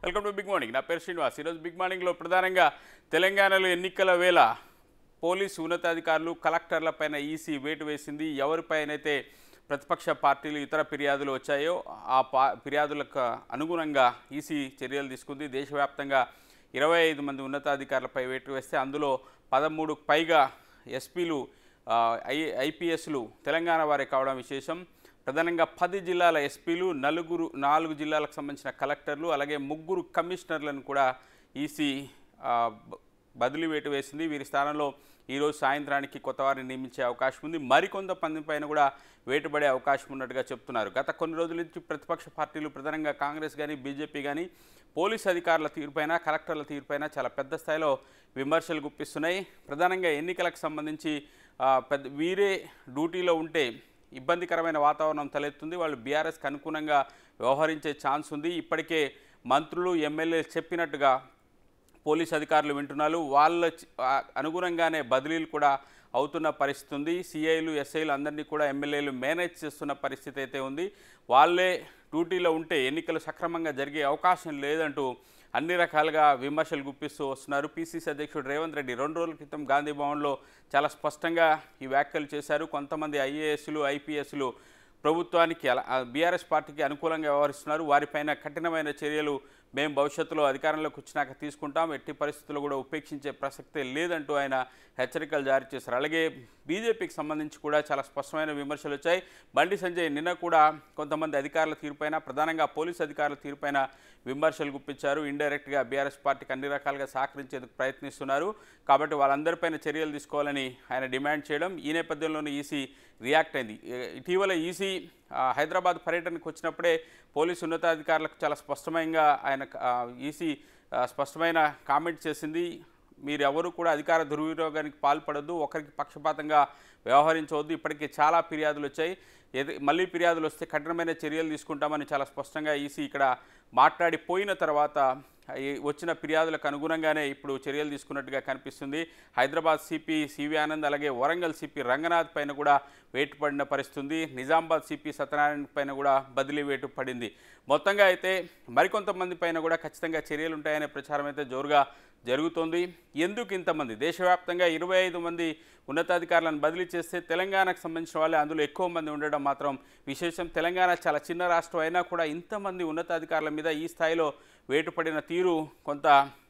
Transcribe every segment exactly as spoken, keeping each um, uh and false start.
Welcome to big morning. నా పేరు శ్రీనివాస్. ఈరోజు బిగ్ మార్నింగ్లో ప్రధానంగా తెలంగాణలో ఎన్నికల వేళ పోలీసు ఉన్నతాధికారులు కలెక్టర్లపైన ఈసీ వేటు వేసింది. ఎవరిపైనైతే ప్రతిపక్ష పార్టీలు ఇతర ఫిర్యాదులు వచ్చాయో ఆ పా ఫిర్యాదులకు అనుగుణంగా ఈసీ చర్యలు తీసుకుంది. దేశవ్యాప్తంగా ఇరవై ఐదు మంది ఉన్నతాధికారులపై వేటు వేస్తే అందులో పదమూడుకు పైగా ఎస్పీలు ఐ ఐపీఎస్లు తెలంగాణ వారే కావడం విశేషం. ప్రధానంగా పది జిల్లాల ఎస్పీలు, నలుగురు నాలుగు జిల్లాలకు సంబంధించిన కలెక్టర్లు, అలాగే ముగ్గురు కమిషనర్లను కూడా ఈసీ బదిలీ వేటు వేసింది. వీరి స్థానంలో ఈరోజు సాయంత్రానికి కొత్త వారిని నియమించే అవకాశం ఉంది. మరికొంత మంది పైన కూడా వేటుపడే అవకాశం ఉన్నట్టుగా చెప్తున్నారు. గత కొన్ని రోజుల నుంచి ప్రతిపక్ష పార్టీలు ప్రధానంగా కాంగ్రెస్ కానీ బీజేపీ కానీ పోలీస్ అధికారుల తీరుపైన, కలెక్టర్ల తీరుపైన చాలా పెద్ద స్థాయిలో విమర్శలు గుప్పిస్తున్నాయి. ప్రధానంగా ఎన్నికలకు సంబంధించి పెద్ద వీరే డ్యూటీలో ఉంటే ఇబ్బందికరమైన వాతావరణం తలెత్తుంది. వాళ్ళు బీఆర్ఎస్కి అనుగుణంగా వ్యవహరించే ఛాన్స్ ఉంది. ఇప్పటికే మంత్రులు, ఎమ్మెల్యేలు చెప్పినట్టుగా పోలీస్ అధికారులు వింటున్నారు. వాళ్ళ అనుగుణంగానే బదిలీలు కూడా అవుతున్న పరిస్థితి ఉంది. సిఐలు, ఎస్ఐలు అందరినీ కూడా ఎమ్మెల్యేలు మేనేజ్ చేస్తున్న పరిస్థితి అయితే ఉంది. వాళ్ళే డ్యూటీలో ఉంటే ఎన్నికలు సక్రమంగా జరిగే అవకాశం లేదంటూ అన్ని రకాలుగా విమర్శలు గుప్పిస్తూ వస్తున్నారు. పీసీసీ అధ్యక్షుడు రేవంత్ రెడ్డి రెండు రోజుల క్రితం గాంధీ భవన్లో చాలా స్పష్టంగా ఈ వ్యాఖ్యలు చేశారు. కొంతమంది ఐఏఎస్లు, ఐపీఎస్లు ప్రభుత్వానికి బీఆర్ఎస్ పార్టీకి అనుకూలంగా వ్యవహరిస్తున్నారు. వారిపైన కఠినమైన చర్యలు మేము భవిష్యత్తులో అధికారంలోకి వచ్చినాక తీసుకుంటాం, ఎట్టి పరిస్థితుల్లో కూడా ఉపేక్షించే ప్రసక్తే లేదంటూ ఆయన హెచ్చరికలు జారీ చేశారు. అలాగే బీజేపీకి సంబంధించి కూడా చాలా స్పష్టమైన విమర్శలు వచ్చాయి. బండి సంజయ్ నిన్న కూడా కొంతమంది అధికారుల తీరుపైన, ప్రధానంగా పోలీసు అధికారుల తీరుపైన విమర్శలు గుప్పించారు. ఇండైరెక్ట్గా బీఆర్ఎస్ పార్టీకి అన్ని రకాలుగా సహకరించేందుకు ప్రయత్నిస్తున్నారు. కాబట్టి వాళ్ళందరిపైన చర్యలు తీసుకోవాలని ఆయన డిమాండ్ చేయడం, ఈ నేపథ్యంలోనే ఈసీ రియాక్ట్ అయింది. ఇటీవల ఈసీ హైదరాబాద్ పర్యటనకు వచ్చినప్పుడే పోలీసు ఉన్నతాధికారులకు చాలా స్పష్టంగా ఆయన ఈసీ స్పష్టమైన కామెంట్ చేసింది. మీరు ఎవరు కూడా అధికార దుర్వినియోగానికి పాల్పడద్దు, ఒకరికి పక్షపాతంగా వ్యవహరించవద్దు. ఇప్పటికే చాలా ఫిర్యాదులు వచ్చాయి, మళ్ళీ ఫిర్యాదులు వస్తే కఠినమైన చర్యలు తీసుకుంటామని చాలా స్పష్టంగా ఈసీ ఇక్కడ మాట్లాడిపోయిన తర్వాత వచ్చిన ఫిర్యాదులకు అనుగుణంగానే ఇప్పుడు చర్యలు తీసుకున్నట్టుగా కనిపిస్తుంది. హైదరాబాద్ సిపి సివి ఆనంద్, అలాగే వరంగల్ సిపి రంగనాథ్ పైన కూడా వేటు పడిన పరిస్థితుంది. నిజామాబాద్ సిపి సత్యనారాయణ పైన కూడా బదిలీ వేటు పడింది. మొత్తంగా అయితే మరికొంతమంది పైన కూడా ఖచ్చితంగా చర్యలు ఉంటాయనే ప్రచారం అయితే జోరుగా జరుగుతోంది. ఎందుకు ఇంతమంది? దేశవ్యాప్తంగా ఇరవై ఐదు మంది ఉన్నతాధికారులను బదిలీ చేస్తే తెలంగాణకు సంబంధించిన వాళ్ళే అందులో ఎక్కువ మంది ఉండడం మాత్రం విశేషం. తెలంగాణ చాలా చిన్న రాష్ట్రం అయినా కూడా ఇంతమంది ఉన్నతాధికారుల మీద ఈ స్థాయిలో వేటుపడిన తీరు కొంత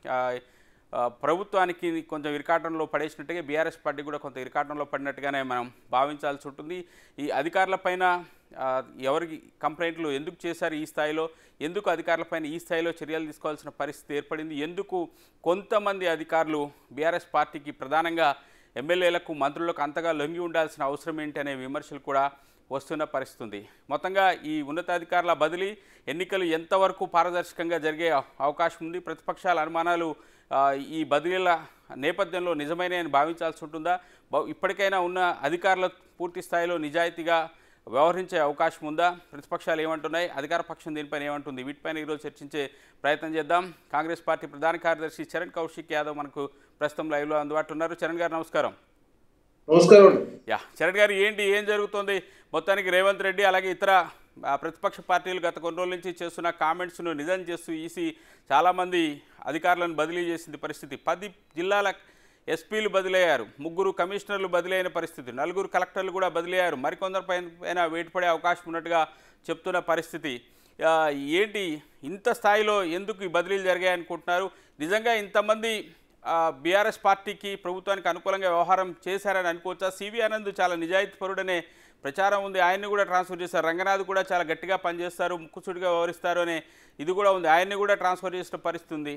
ప్రభుత్వానికి కొంచెం ఇరకాటంలో పడేసినట్టుగా, బీఆర్ఎస్ పార్టీ కూడా కొంత ఇరకాటంలో పడినట్టుగానే మనం భావించాల్సి ఉంటుంది. ఈ అధికారులపైన ఎవరికి కంప్లైంట్లు ఎందుకు చేశారు, ఈ స్థాయిలో ఎందుకు అధికారులపైన ఈ స్థాయిలో చర్యలు తీసుకోవాల్సిన పరిస్థితి ఏర్పడింది, ఎందుకు కొంతమంది అధికారులు బీఆర్ఎస్ పార్టీకి ప్రధానంగా ఎమ్మెల్యేలకు, మంత్రులకు అంతగా లొంగి ఉండాల్సిన అవసరం ఏంటి అనే విమర్శలు కూడా వస్తున్న పరిస్థితి. మొత్తంగా ఈ ఉన్నతాధికారుల బదిలీ ఎన్నికలు ఎంతవరకు పారదర్శకంగా జరిగే అవకాశం ఉంది? ప్రతిపక్షాల అనుమానాలు ఈ బదిలీల నేపథ్యంలో నిజమైన భావించాల్సి ఉంటుందా? ఇప్పటికైనా ఉన్న అధికారులు పూర్తి స్థాయిలో నిజాయితీగా వ్యవహరించే అవకాశం ఉందా? ప్రతిపక్షాలు ఏమంటున్నాయి, అధికార పక్షం దీనిపైన ఏమంటుంది? వీటిపైన ఈరోజు చర్చించే ప్రయత్నం చేద్దాం. కాంగ్రెస్ పార్టీ ప్రధాన కార్యదర్శి చరణ్ కౌశిక్ యాదవ్ మనకు ప్రస్తుతం లైవ్లో అందుబాటులో ఉన్నారు. చరణ్ గారు నమస్కారం. నమస్కారం. యా చరణ్ గారు, ఏంటి ఏం జరుగుతుంది? మొత్తానికి రేవంత్ రెడ్డి అలాగే ఇతర ప్రతిపక్ష పార్టీలు గత కొన్ని రోజుల నుంచి చేస్తున్న కామెంట్స్ను నిజం చేస్తూ ఈసీ చాలామంది అధికారులను బదిలీ చేసింది పరిస్థితి. పది జిల్లాల ఎస్పీలు బదిలీ అయ్యారు, ముగ్గురు కమిషనర్లు బదిలీ అయిన పరిస్థితి, నలుగురు కలెక్టర్లు కూడా బదిలీ అయ్యారు, మరికొందరి పైన వేటుపడే అవకాశం ఉన్నట్టుగా చెప్తున్న పరిస్థితి. ఏంటి ఇంత స్థాయిలో ఎందుకు ఈ బదిలీలు జరిగాయి అనుకుంటున్నారు? నిజంగా ఇంతమంది బీఆర్ఎస్ పార్టీకి, ప్రభుత్వానికి అనుకూలంగా వ్యవహారం చేశారని అనుకోవచ్చా? సివి ఆనంద్ చాలా నిజాయితీపరుడనే ప్రచారం ఉంది, ఆయన్ని కూడా ట్రాన్స్ఫర్ చేశారు. రంగనాథ్ కూడా చాలా గట్టిగా పనిచేస్తారు, ముక్కుసూటిగా వ్యవహరిస్తారు అనే ఇది కూడా ఉంది, ఆయన్ని కూడా ట్రాన్స్ఫర్ చేసిన పరిస్థితి ఉంది.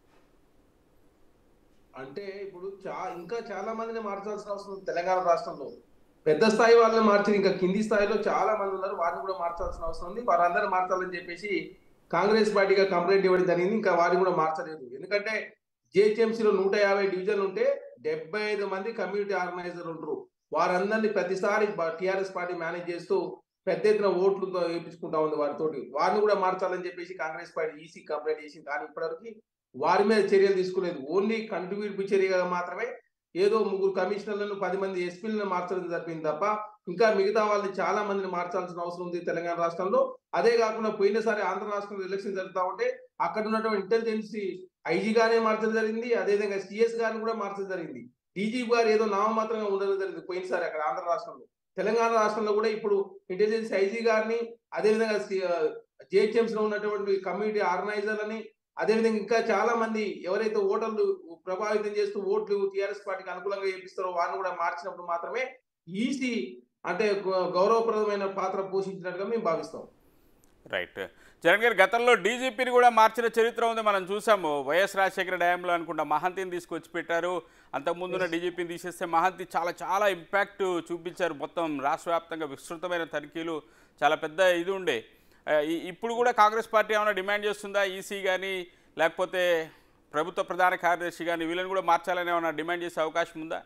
అంటే ఇప్పుడు చా ఇంకా చాలా మందిని మార్చాల్సిన అవసరం ఉంది. తెలంగాణ రాష్ట్రంలో పెద్ద స్థాయి వాళ్ళని మార్చి ఇంకా కింది స్థాయిలో చాలా మంది ఉన్నారు, వారిని కూడా మార్చాల్సిన అవసరం ఉంది. వారందరూ మార్చాలని చెప్పేసి కాంగ్రెస్ పార్టీగా కంప్లైంట్ ఇవ్వడం జరిగింది. ఇంకా వారిని కూడా మార్చలేదు. ఎందుకంటే జిహెచ్ఎంసీలో నూట యాభై డివిజన్లు ఉంటే డెబ్బై ఐదు మంది కమ్యూనిటీ ఆర్గనైజర్ ఉంటారు. వారందరినీ ప్రతిసారి టీఆర్ఎస్ పార్టీ మేనేజ్ చేస్తూ పెద్ద ఎత్తున ఓట్లతో వేయించుకుంటా ఉంది వారితోటి. వారిని కూడా మార్చాలని చెప్పేసి కాంగ్రెస్ పార్టీ ఈసీ కంప్లైంట్ చేసింది. కానీ ఇప్పటివరకు వారి మీద చర్యలు తీసుకోలేదు. ఓన్లీ కంట్రిబ్యూట్ చర్యగా మాత్రమే ఏదో ముగ్గురు కమిషనర్లను, పది మంది ఎస్పీలను మార్చడం జరిగింది తప్ప ఇంకా మిగతా వాళ్ళని చాలా మందిని మార్చాల్సిన అవసరం ఉంది తెలంగాణ రాష్ట్రంలో. అదే కాకుండా పోయినసారి ఆంధ్ర రాష్ట్రంలో ఎలక్షన్ జరుగుతా ఉంటే అక్కడ ఉన్నటువంటి ఇంటెలిజెన్స్ ఐజీ గానే మార్చడం జరిగింది. అదేవిధంగా సిఎస్ గారిని కూడా మార్చడం జరిగింది. డీజీపీ గారు ఏదో నామమాత్రంగా ఉండడం జరిగింది పోయినసారి అక్కడ ఆంధ్ర రాష్ట్రంలో. తెలంగాణ రాష్ట్రంలో కూడా ఇప్పుడు ఇంటెలిజెన్స్ ఐజీ గారిని, అదేవిధంగా జిహెచ్ఎంసీ లో ఉన్నటువంటి కమ్యూనిటీ ఆర్గనైజర్లని, అదేవిధంగా ఇంకా చాలా మంది ఎవరైతే ఓటర్లు ప్రభావితం చేస్తూ ఓట్లు టీఆర్ఎస్ పార్టీకి అనుకూలంగా చేపిస్తారో వారిని కూడా మార్చినప్పుడు మాత్రమే ఈసీ అంటే గౌరవప్రదమైన పాత్ర పోషించినట్టుగా మేము భావిస్తాం. రైట్. జగన్ గారు గతంలో డీజీపీని కూడా మార్చిన చరిత్ర ఉంది, మనం చూసాము. వైఎస్ రాజశేఖర డ్యాంలో అనుకుంటా మహంతిని తీసుకొచ్చి పెట్టారు. అంతకుముందున్న డీజీపీని తీసేస్తే మహంతి చాలా చాలా ఇంపాక్ట్ చూపించారు. మొత్తం రాష్ట్ర వ్యాప్తంగా విస్తృతమైన తనిఖీలు, చాలా పెద్ద ఇది ఉండే. ఇప్పుడు కూడా కాంగ్రెస్ పార్టీ ఏమైనా డిమాండ్ చేస్తుందా ఈసీ కానీ లేకపోతే ప్రభుత్వ ప్రధాన కార్యదర్శి కానీ వీళ్ళని కూడా మార్చాలని ఏమైనా డిమాండ్ చేసే అవకాశం ఉందా?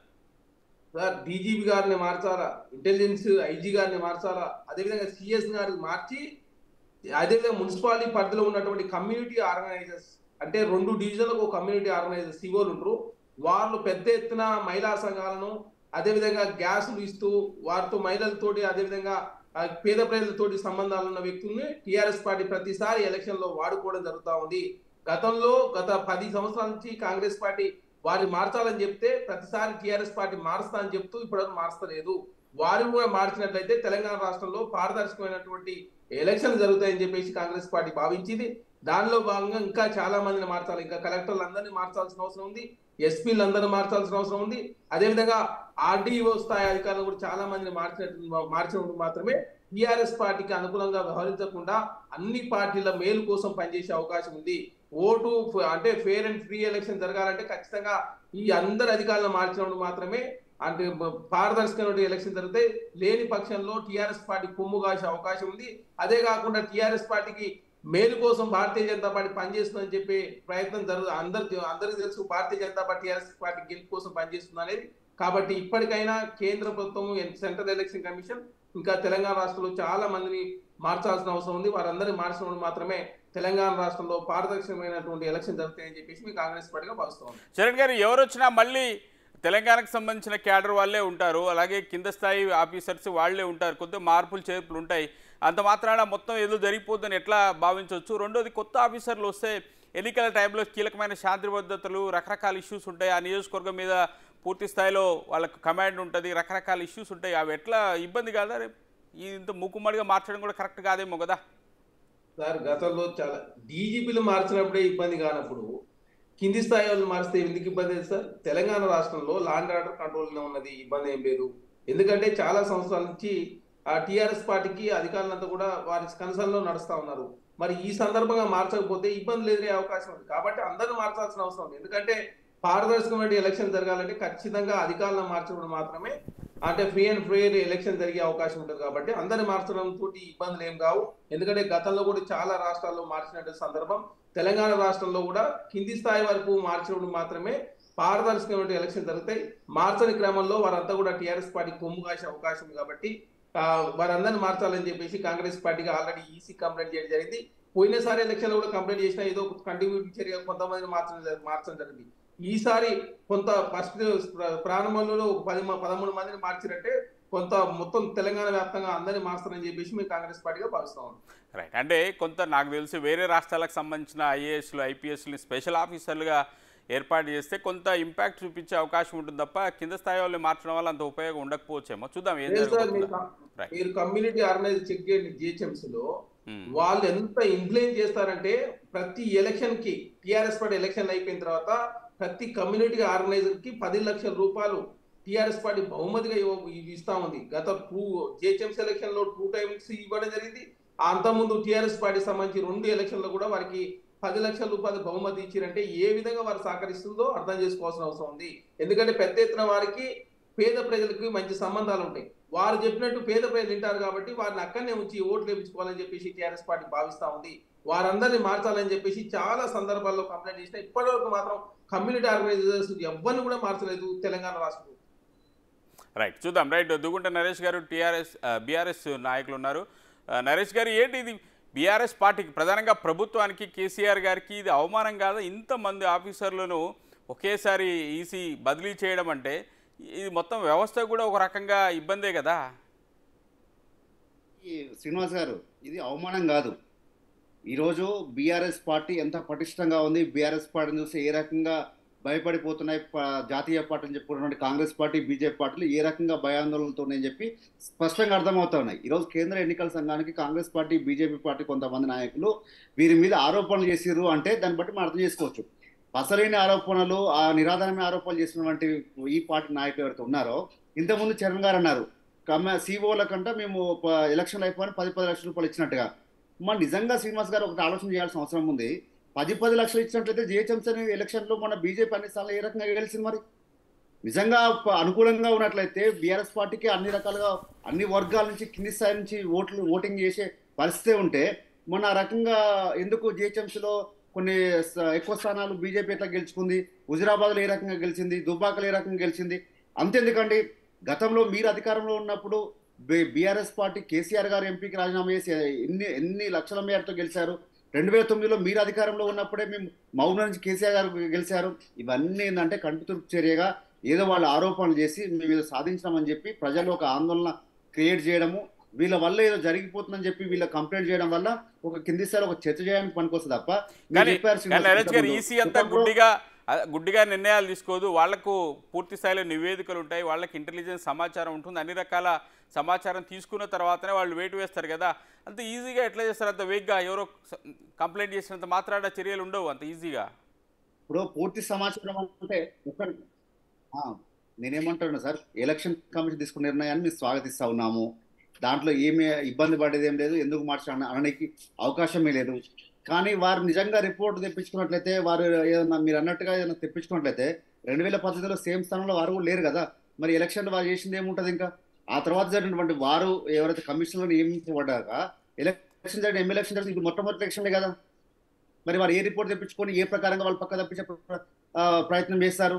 సార్ డీజీపీ గారిని మార్చాలా, ఇంటెలిజెన్స్ ఐజీ గారిని మార్చాలా, అదేవిధంగా సిఎస్ గారిని మార్చి అదేవిధంగా మున్సిపాలిటీ పరిధిలో ఉన్నటువంటి కమ్యూనిటీ ఆర్గనైజర్స్ అంటే రెండు డివిజన్లకు ఒక కమ్యూనిటీ ఆర్గనైజర్స్ సిఓలు ఉంటారు. వాళ్ళు పెద్ద ఎత్తున మహిళా సంఘాలను అదేవిధంగా గ్యాసులు ఇస్తూ వారితో మహిళలతోటి అదేవిధంగా పేద ప్రజలతోటి సంబంధాలు ఉన్న వ్యక్తుల్ని టీఆర్ఎస్ పార్టీ ప్రతిసారి ఎలక్షన్ లో వాడుకోవడం జరుగుతూ ఉంది. గతంలో గత పది సంవత్సరాల నుంచి కాంగ్రెస్ పార్టీ వారిని మార్చాలని చెప్తే ప్రతిసారి టీఆర్ఎస్ పార్టీ మారుస్తా అని చెప్తూ ఇప్పటివరకు మార్చలేదు. వారిని కూడా మార్చినట్లయితే తెలంగాణ రాష్ట్రంలో పారదర్శకమైనటువంటి ఎలక్షన్ జరుగుతాయని చెప్పేసి కాంగ్రెస్ పార్టీ భావించింది. దానిలో భాగంగా ఇంకా చాలా మందిని మార్చాలి, ఇంకా కలెక్టర్లు అందరినీ మార్చాల్సిన అవసరం ఉంది, ఎస్పీలు అందరినీ మార్చాల్సిన అవసరం ఉంది. అదేవిధంగా ఆర్డీఓ స్థాయి అధికారులు కూడా చాలా మందిని మార్చినట్టు మార్చినప్పుడు మాత్రమే టీఆర్ఎస్ పార్టీకి అనుకూలంగా వ్యవహరించకుండా అన్ని పార్టీల మేలు కోసం పనిచేసే అవకాశం ఉంది. ఓటు అంటే ఫేర్ అండ్ ఫ్రీ ఎలక్షన్ జరగాలంటే ఖచ్చితంగా ఈ అందరు అధికారులను మార్చినప్పుడు మాత్రమే అంటే పారదర్శకమైన ఎలక్షన్ జరిగితే, లేని పక్షంలో టీఆర్ఎస్ పార్టీ కొమ్ము కాసే అవకాశం ఉంది. అదే కాకుండా టీఆర్ఎస్ పార్టీకి మేలు కోసం భారతీయ జనతా పార్టీ పనిచేస్తుందని చెప్పి ప్రయత్నం జరుగు అందరి అందరికీ తెలుసు Bharatiya Janata party TRS party గెలుపు కోసం పనిచేస్తుంది అనేది. కాబట్టి ఇప్పటికైనా కేంద్ర ప్రభుత్వం, సెంట్రల్ ఎలక్షన్ కమిషన్ ఇంకా తెలంగాణ రాష్ట్రంలో చాలా మందిని మార్చాల్సిన అవసరం ఉంది. వారందరినీ మార్చినప్పుడు మాత్రమే తెలంగాణ రాష్ట్రంలో పారదర్శకమైనటువంటి ఎలక్షన్ జరుగుతాయని చెప్పేసి మీ కాంగ్రెస్ పార్టీగా భావిస్తాం. చరణ్ గారు, ఎవరు వచ్చినా మళ్ళీ తెలంగాణకు సంబంధించిన క్యాడర్ వాళ్ళే ఉంటారు, అలాగే కింద స్థాయి ఆఫీసర్స్ వాళ్ళే ఉంటారు, కొద్దిగా మార్పులు చేర్పులు ఉంటాయి. అంత మాత్రాన మొత్తం ఏదో జరిగిపోతుందని ఎట్లా భావించవచ్చు? రెండోది, కొత్త ఆఫీసర్లు వస్తే ఎన్నికల టైంలో కీలకమైన శాంతి భద్రతలు రకరకాల ఇష్యూస్ ఉంటాయి. ఆ నియోజకవర్గం మీద పూర్తి స్థాయిలో వాళ్ళకు కమాండ్ ఉంటుంది, రకరకాల ఇష్యూస్ ఉంటాయి. అవి ఎట్లా ఇబ్బంది కాదా? ఇంత మూకుమ్మడిగా మార్చడం కూడా కరెక్ట్ కాదేమో కదా సార్? గతంలో చాలా డీజీపీలు మార్చినప్పుడే ఇబ్బంది కానప్పుడు కింది స్థాయి వాళ్ళు మారిస్తే ఎందుకు ఇబ్బంది లేదు సార్? తెలంగాణ రాష్ట్రంలో లా అండ్ ఆర్డర్ కంట్రోల్లో ఉన్నది, ఇబ్బంది ఏం లేదు. ఎందుకంటే చాలా సంవత్సరాల నుంచి ఆ టీఆర్ఎస్ పార్టీకి అధికారులంతా కూడా వారి కన్సర్న్ లో నడుస్తా ఉన్నారు. మరి ఈ సందర్భంగా మార్చకపోతే ఇబ్బందులు ఎదురే అవకాశం ఉంది. కాబట్టి అందరూ మార్చాల్సిన అవసరం ఉంది. ఎందుకంటే పారదర్శకమైన ఎలక్షన్ జరగాలంటే ఖచ్చితంగా అధికారులను మార్చడం మాత్రమే అంటే ఫ్రీ అండ్ ఫెయిర్ ఎలక్షన్ జరిగే అవకాశం ఉంటుంది. కాబట్టి అందరిని మార్చడం తోటి ఇబ్బందులు ఏం కావు. ఎందుకంటే గతంలో కూడా చాలా రాష్ట్రాల్లో మార్చినట్టు సందర్భం, తెలంగాణ రాష్ట్రంలో కూడా కింది స్థాయి వరకు మార్చినప్పుడు మాత్రమే పారదర్శకమైన ఎలక్షన్ జరుగుతాయి. మార్చని క్రమంలో వారంతా కూడా టీఆర్ఎస్ పార్టీ కొమ్ము కాసే అవకాశం ఉంది. కాబట్టి వారందరినీ మార్చాలని చెప్పేసి కాంగ్రెస్ పార్టీకి ఆల్రెడీ ఈసీ కంప్లైంట్ చేయడం జరిగింది. పోయినసారి ఎలక్షన్ లో కూడా కంప్లైంట్ చేసినా ఏదో కంటిన్యూటీ చర్య కొంతమందిని మార్చడం మార్చడం జరిగింది. ఈసారి కొంత ఫస్ట్ ప్రారంభంలో ఒక పది పదమూడు మందిని మార్చినట్టే కొంత మొత్తం తెలంగాణ వ్యాప్తంగా అందరినీ మార్చారని చెప్పేసి మేము కాంగ్రెస్ పార్టీగా భావిస్తాం. రైట్. అంటే కొంత నాకు తెలిసి వేరే రాష్ట్రాలకు సంబంధించిన ఐఏఎస్లు ఐపీఎస్ని స్పెషల్ ఆఫీసర్లుగా ఏర్పాటు చేస్తే కొంత ఇంపాక్ట్ చూపించే అవకాశం ఉంటుంది తప్ప కింద స్థాయి వాళ్ళని మార్చడం వల్ల అంత ఉపయోగం ఉండకపోవచ్చేమో. చూద్దాం ఏం జరుగుతుందో. మీరు కమ్యూనిటీ ఆర్గనైజ్ చెక్ చేయండి జిహెచ్ఎంసీ లో వాళ్ళు ఎంత ఇన్ఫ్లుయెన్స్ చేస్తారంటే ప్రతి ఎలక్షన్ కి టీఆర్ఎస్ పార్టీ ఎలక్షన్ అయిపోయిన తర్వాత ప్రతి కమ్యూనిటీ ఆర్గనైజర్ కి పది లక్షల రూపాయలు టీఆర్ఎస్ పార్టీ బహుమతిగా ఇస్తా ఉంది. గత టూ జిహెచ్ఎంసీ ఎలక్షన్ లో టూ టైమ్స్ ఇవ్వడం జరిగింది. అంత ముందు టీఆర్ఎస్ పార్టీ సంబంధించి రెండు ఎలక్షన్ లో కూడా వారికి పది లక్షల రూపాయలు బహుమతి ఇచ్చారంటే ఏ విధంగా వారు సహకరిస్తుందో అర్థం చేసుకోవాల్సిన అవసరం ఉంది. ఎందుకంటే పెద్ద ఎత్తున వారికి పేద ప్రజలకు మంచి సంబంధాలు ఉంటాయి. వారు చెప్పినట్టు పేద ప్రజలు వింటారు కాబట్టి వారిని అక్కడనే ఉంచి ఓట్లు వేయించుకోవాలని చెప్పేసి టీఆర్ఎస్ పార్టీ భావిస్తా ఉంది. వారందరినీ మార్చాలని చెప్పేసి చాలా సందర్భాల్లో కంప్లైంట్ చేసినా ఇప్పటివరకు మాత్రం కమ్యూనిటీ ఆర్గనైజర్స్ ఎవరిని కూడా మార్చలేదు తెలంగాణ రాష్ట్రంలో. రైట్, చూద్దాం. రైట్, దుగుంట నరేష్ గారు టీఆర్ఎస్ బీఆర్ఎస్ నాయకులు ఉన్నారు. నరేష్ గారు, ఏంటి ఇది బీఆర్ఎస్ పార్టీకి ప్రధానంగా ప్రభుత్వానికి కేసీఆర్ గారికి ఇది అవమానం కాదా? ఇంతమంది ఆఫీసర్లను ఒకేసారి ఈసీ బదిలీ చేయడం అంటే ఇది మొత్తం వ్యవస్థ కూడా ఒక రకంగా ఇబ్బందే కదా? ఈ శ్రీనివాస్ గారు, ఇది అవమానం కాదు. ఈరోజు బీఆర్ఎస్ పార్టీ ఎంత పటిష్టంగా ఉంది, బీఆర్ఎస్ పార్టీని చూస్తే ఏ రకంగా భయపడిపోతున్నాయి, ప- జాతీయ పార్టీ అని చెప్పుకున్నటువంటి కాంగ్రెస్ పార్టీ, బీజేపీ పార్టీలు ఏ రకంగా భయాందోళనలతో ఉన్నాయని చెప్పి స్పష్టంగా అర్థమవుతా ఉన్నాయి. ఈరోజు కేంద్ర ఎన్నికల సంఘానికి కాంగ్రెస్ పార్టీ, బీజేపీ పార్టీ కొంతమంది నాయకులు వీరి మీద ఆరోపణలు చేసిర్రు అంటే దాన్ని బట్టి మనం అర్థం చేసుకోవచ్చు. అసలైన ఆరోపణలు, ఆ నిరాధారమైన ఆరోపణలు చేసినటువంటి ఈ పార్టీ నాయకులు ఎవరైతే ఉన్నారో, ఇంతకుముందు చరణ్ గారు అన్నారు కమ్మ సీఓల కంటే మేము ప- ఎలక్షన్లు అయిపోయి పది పది లక్షల రూపాయలు ఇచ్చినట్టుగా. మన నిజంగా శ్రీనివాస్ గారు ఒకటి ఆలోచన చేయాల్సిన అవసరం ఉంది. పది పది లక్షలు ఇచ్చినట్లయితే జిహెచ్ఎంసీ ఎలక్షన్లో మన బీజేపీ అన్ని సార్లు ఏ రకంగా గెలిచింది? మరి నిజంగా ప- అనుకూలంగా ఉన్నట్లయితే బీఆర్ఎస్ పార్టీకి అన్ని రకాలుగా అన్ని వర్గాల నుంచి కింది స్థాయి నుంచి ఓట్లు ఓటింగ్ చేసే పరిస్థితి ఉంటే మొన్న ఆ రకంగా ఎందుకు జిహెచ్ఎంసీలో కొన్ని స- ఎక్కువ స్థానాలు బీజేపీ ఎట్లా గెలుచుకుంది, హుజురాబాద్లో ఏ రకంగా గెలిచింది, దుబ్బాకలో ఏ రకంగా గెలిచింది? అంతెందుకండి, గతంలో మీరు అధికారంలో ఉన్నప్పుడు బీఆర్ఎస్ పార్టీ కేసీఆర్ గారు ఎంపీకి రాజీనామా చేసి ఎన్ని ఎన్ని లక్షల మేరతో గెలిచారు. రెండు వేల తొమ్మిదిలో మీరు అధికారంలో ఉన్నప్పుడే మేము మౌన నుంచి కేసీఆర్ గారు గెలిచారు. ఇవన్నీ ఏంటంటే కంటితురుపు చర్యగా ఏదో వాళ్ళు ఆరోపణలు చేసి మేము ఏదో సాధించినామని చెప్పి ప్రజల్లో ఒక ఆందోళన క్రియేట్ చేయడము, వీళ్ళ వల్ల ఏదో జరిగిపోతుందని చెప్పి వీళ్ళ కంప్లైంట్ చేయడం వల్ల ఒక కింది స్థాయిలో ఒక చర్చ చేయడానికి పనికొస్తుంది తప్ప మీరు కానీ చెప్పారు కానీ శ్రీనివాస్ నరేష్ గారు, ఇంతకుముందు. ఈసీ అంతా గతంలో గుడ్డిగా ఆ, గుడ్డిగా నిర్ణయాలు తీసుకోదు. వాళ్లకు పూర్తి స్థాయిలో నివేదికలు ఉంటాయి, వాళ్ళకి ఇంటెలిజెన్స్ సమాచారం ఉంటుంది. అన్ని రకాల సమాచారం తీసుకున్న తర్వాతనే వాళ్ళు వేటు వేస్తారు కదా. అంత ఈజీగా ఎట్లా చేస్తారు? అంత వేగ్గా ఎవరో కంప్లైంట్ చేసినంత మాత్రాన చర్యలు ఉండవు అంత ఈజీగా. ఇప్పుడు పూర్తి సమాచారం అంటే ఒక ఆ, నేనేమంటున్నా సార్, ఎలక్షన్ కమిషన్ తీసుకున్న నిర్ణయాన్ని మేము స్వాగతిస్తా ఉన్నాము. దాంట్లో ఏమీ ఇబ్బంది పడేది ఏం లేదు, ఎందుకు మార్చాలని అనడానికి అవకాశమే లేదు. కానీ వారు నిజంగా రిపోర్ట్ తెప్పించుకున్నట్లయితే, వారు ఏదన్నా మీరు అన్నట్టుగా ఏదైనా తెప్పించుకున్నట్లయితే రెండు వేల పద్ధతిలో సేమ్ స్థానంలో వారు కూడా లేరు కదా. మరి ఎలక్షన్లో వారు చేసింది ఏముంటుంది? ఇంకా ఆ తర్వాత జరిగినటువంటి వారు ఎవరైతే కమిషన్లో నియమించబడ్డాక ఎలక్షన్ జరిగిన ఎమ్మెల్యే ఎలక్షన్ జరిగింది, ఇది మొట్టమొదటి ఎలక్షన్లే కదా. మరి వారు ఏ రిపోర్ట్ తెప్పించుకొని ఏ ప్రకారంగా వాళ్ళు పక్క తప్పించే ప్ర- ఆ, ప్రయత్నం చేస్తారు?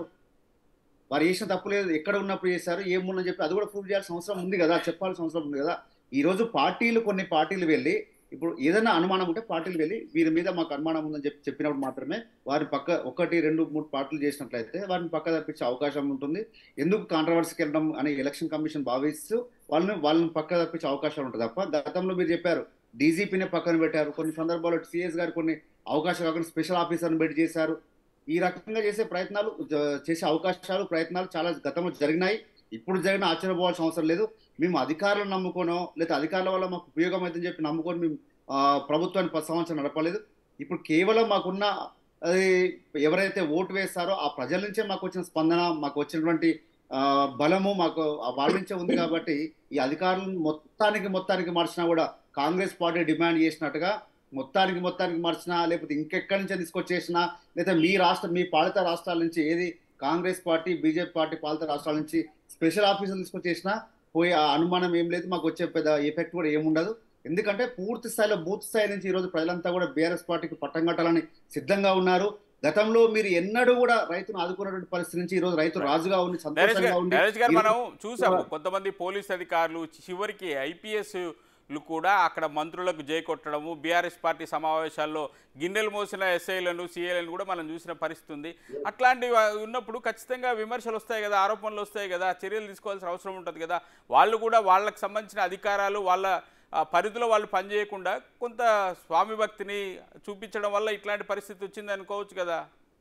వారు చేసిన తప్పు లేదు, ఎక్కడ ఉన్నప్పుడు చేశారు, ఏముందని చెప్పి అది కూడా ప్రూవ్ చేయాల్సిన అవసరం ఉంది కదా, చెప్పాల్సిన అవసరం ఉంది కదా. ఈ రోజు పార్టీలు కొన్ని పార్టీలు వెళ్ళి ఇప్పుడు ఏదైనా అనుమానం ఉంటే పార్టీలు వెళ్ళి వీరి మీద మాకు అనుమానం ఉందని చెప్పి చెప్పినప్పుడు మాత్రమే వారిని పక్క ఒకటి రెండు మూడు పార్టీలు చేసినట్లయితే వారిని పక్క తప్పించే అవకాశం ఉంటుంది. ఎందుకు కాంట్రవర్సీకి వెళ్ళడం అని ఎలక్షన్ కమిషన్ భావిస్తూ వాళ్ళని వాళ్ళని పక్క తప్పించే అవకాశం ఉంటుంది తప్ప, గతంలో మీరు చెప్పారు డీజీపీనే పక్కన పెట్టారు, కొన్ని సందర్భాల్లో సిఎస్ గారు కొన్ని అవకాశం కాకుండా స్పెషల్ ఆఫీసర్ని పెట్టి చేశారు. ఈ రకంగా చేసే ప్రయత్నాలు జ- చేసే అవకాశాలు ప్రయత్నాలు చాలా గతంలో జరిగినాయి. ఇప్పుడు జరిగిన ఆశ్చర్యపోవాల్సిన అవసరం లేదు. మేము అధికారులను నమ్ముకోనో లేదా అధికారుల వల్ల మాకు ఉపయోగం అవుతుందని చెప్పి నమ్ముకొని మేము ఆ, ప్రభుత్వాన్ని పది సంవత్సరాలు నడపలేదు. ఇప్పుడు కేవలం మాకున్న అది ఎవరైతే ఓటు వేస్తారో ఆ ప్రజల నుంచే మాకు వచ్చిన స్పందన, మాకు వచ్చినటువంటి ఆ, బలము మాకు ఆ వాళ్ళ నుంచే ఉంది. కాబట్టి ఈ అధికారులను మొత్తానికి మొత్తానికి మార్చినా కూడా కాంగ్రెస్ పార్టీ డిమాండ్ చేసినట్టుగా మొత్తానికి మొత్తానికి మార్చినా, లేకపోతే ఇంకెక్కడి నుంచో తీసుకొచ్చేసినా, లేదా మీ రాష్ట్ర మీ పాలిత రాష్ట్రాల నుంచి ఏది కాంగ్రెస్ పార్టీ, బీజేపీ పార్టీ పాలిత రాష్ట్రాల నుంచి స్పెషల్ ఆఫీసులు తీసుకొచ్చేసినా పోయి ఆ అనుమానం ఏం లేదు, మాకు వచ్చే పెద్ద ఎఫెక్ట్ కూడా ఏముండదు. ఎందుకంటే పూర్తి స్థాయిలో బూత్ స్థాయి నుంచి ఈ రోజు ప్రజలంతా కూడా బీఆర్ఎస్ పార్టీకి పట్టం కట్టాలని సిద్ధంగా ఉన్నారు. గతంలో మీరు ఎన్నడూ కూడా రైతును ఆదుకున్నటువంటి పరిస్థితి నుంచి ఈ రోజు రైతు రాజుగా ఉండి నరేష్ సంతోషంగా గారు ఉండి నరేష్ గారు ఈ మనం రోజు చూసాము కొంతమంది పోలీస్ అధికారులు, చివరికి ఐపీఎస్ లు కూడా అక్కడ మంత్రులకు జై కొట్టడము, బీఆర్ఎస్ పార్టీ సమావేశాల్లో గిన్నెలు మోసిన ఎస్ఐలను, సిఐలను కూడా మనం చూసిన పరిస్థితి ఉంది. అట్లాంటివి ఉన్నప్పుడు ఖచ్చితంగా విమర్శలు వస్తాయి కదా, ఆరోపణలు వస్తాయి కదా, చర్యలు తీసుకోవాల్సిన అవసరం ఉంటుంది కదా. వాళ్ళు కూడా వాళ్ళకి సంబంధించిన అధికారాలు వాళ్ళ ఆ, పరిధిలో వాళ్ళు పనిచేయకుండా కొంత స్వామి భక్తిని చూపించడం వల్ల ఇట్లాంటి పరిస్థితి వచ్చింది అనుకోవచ్చు కదా.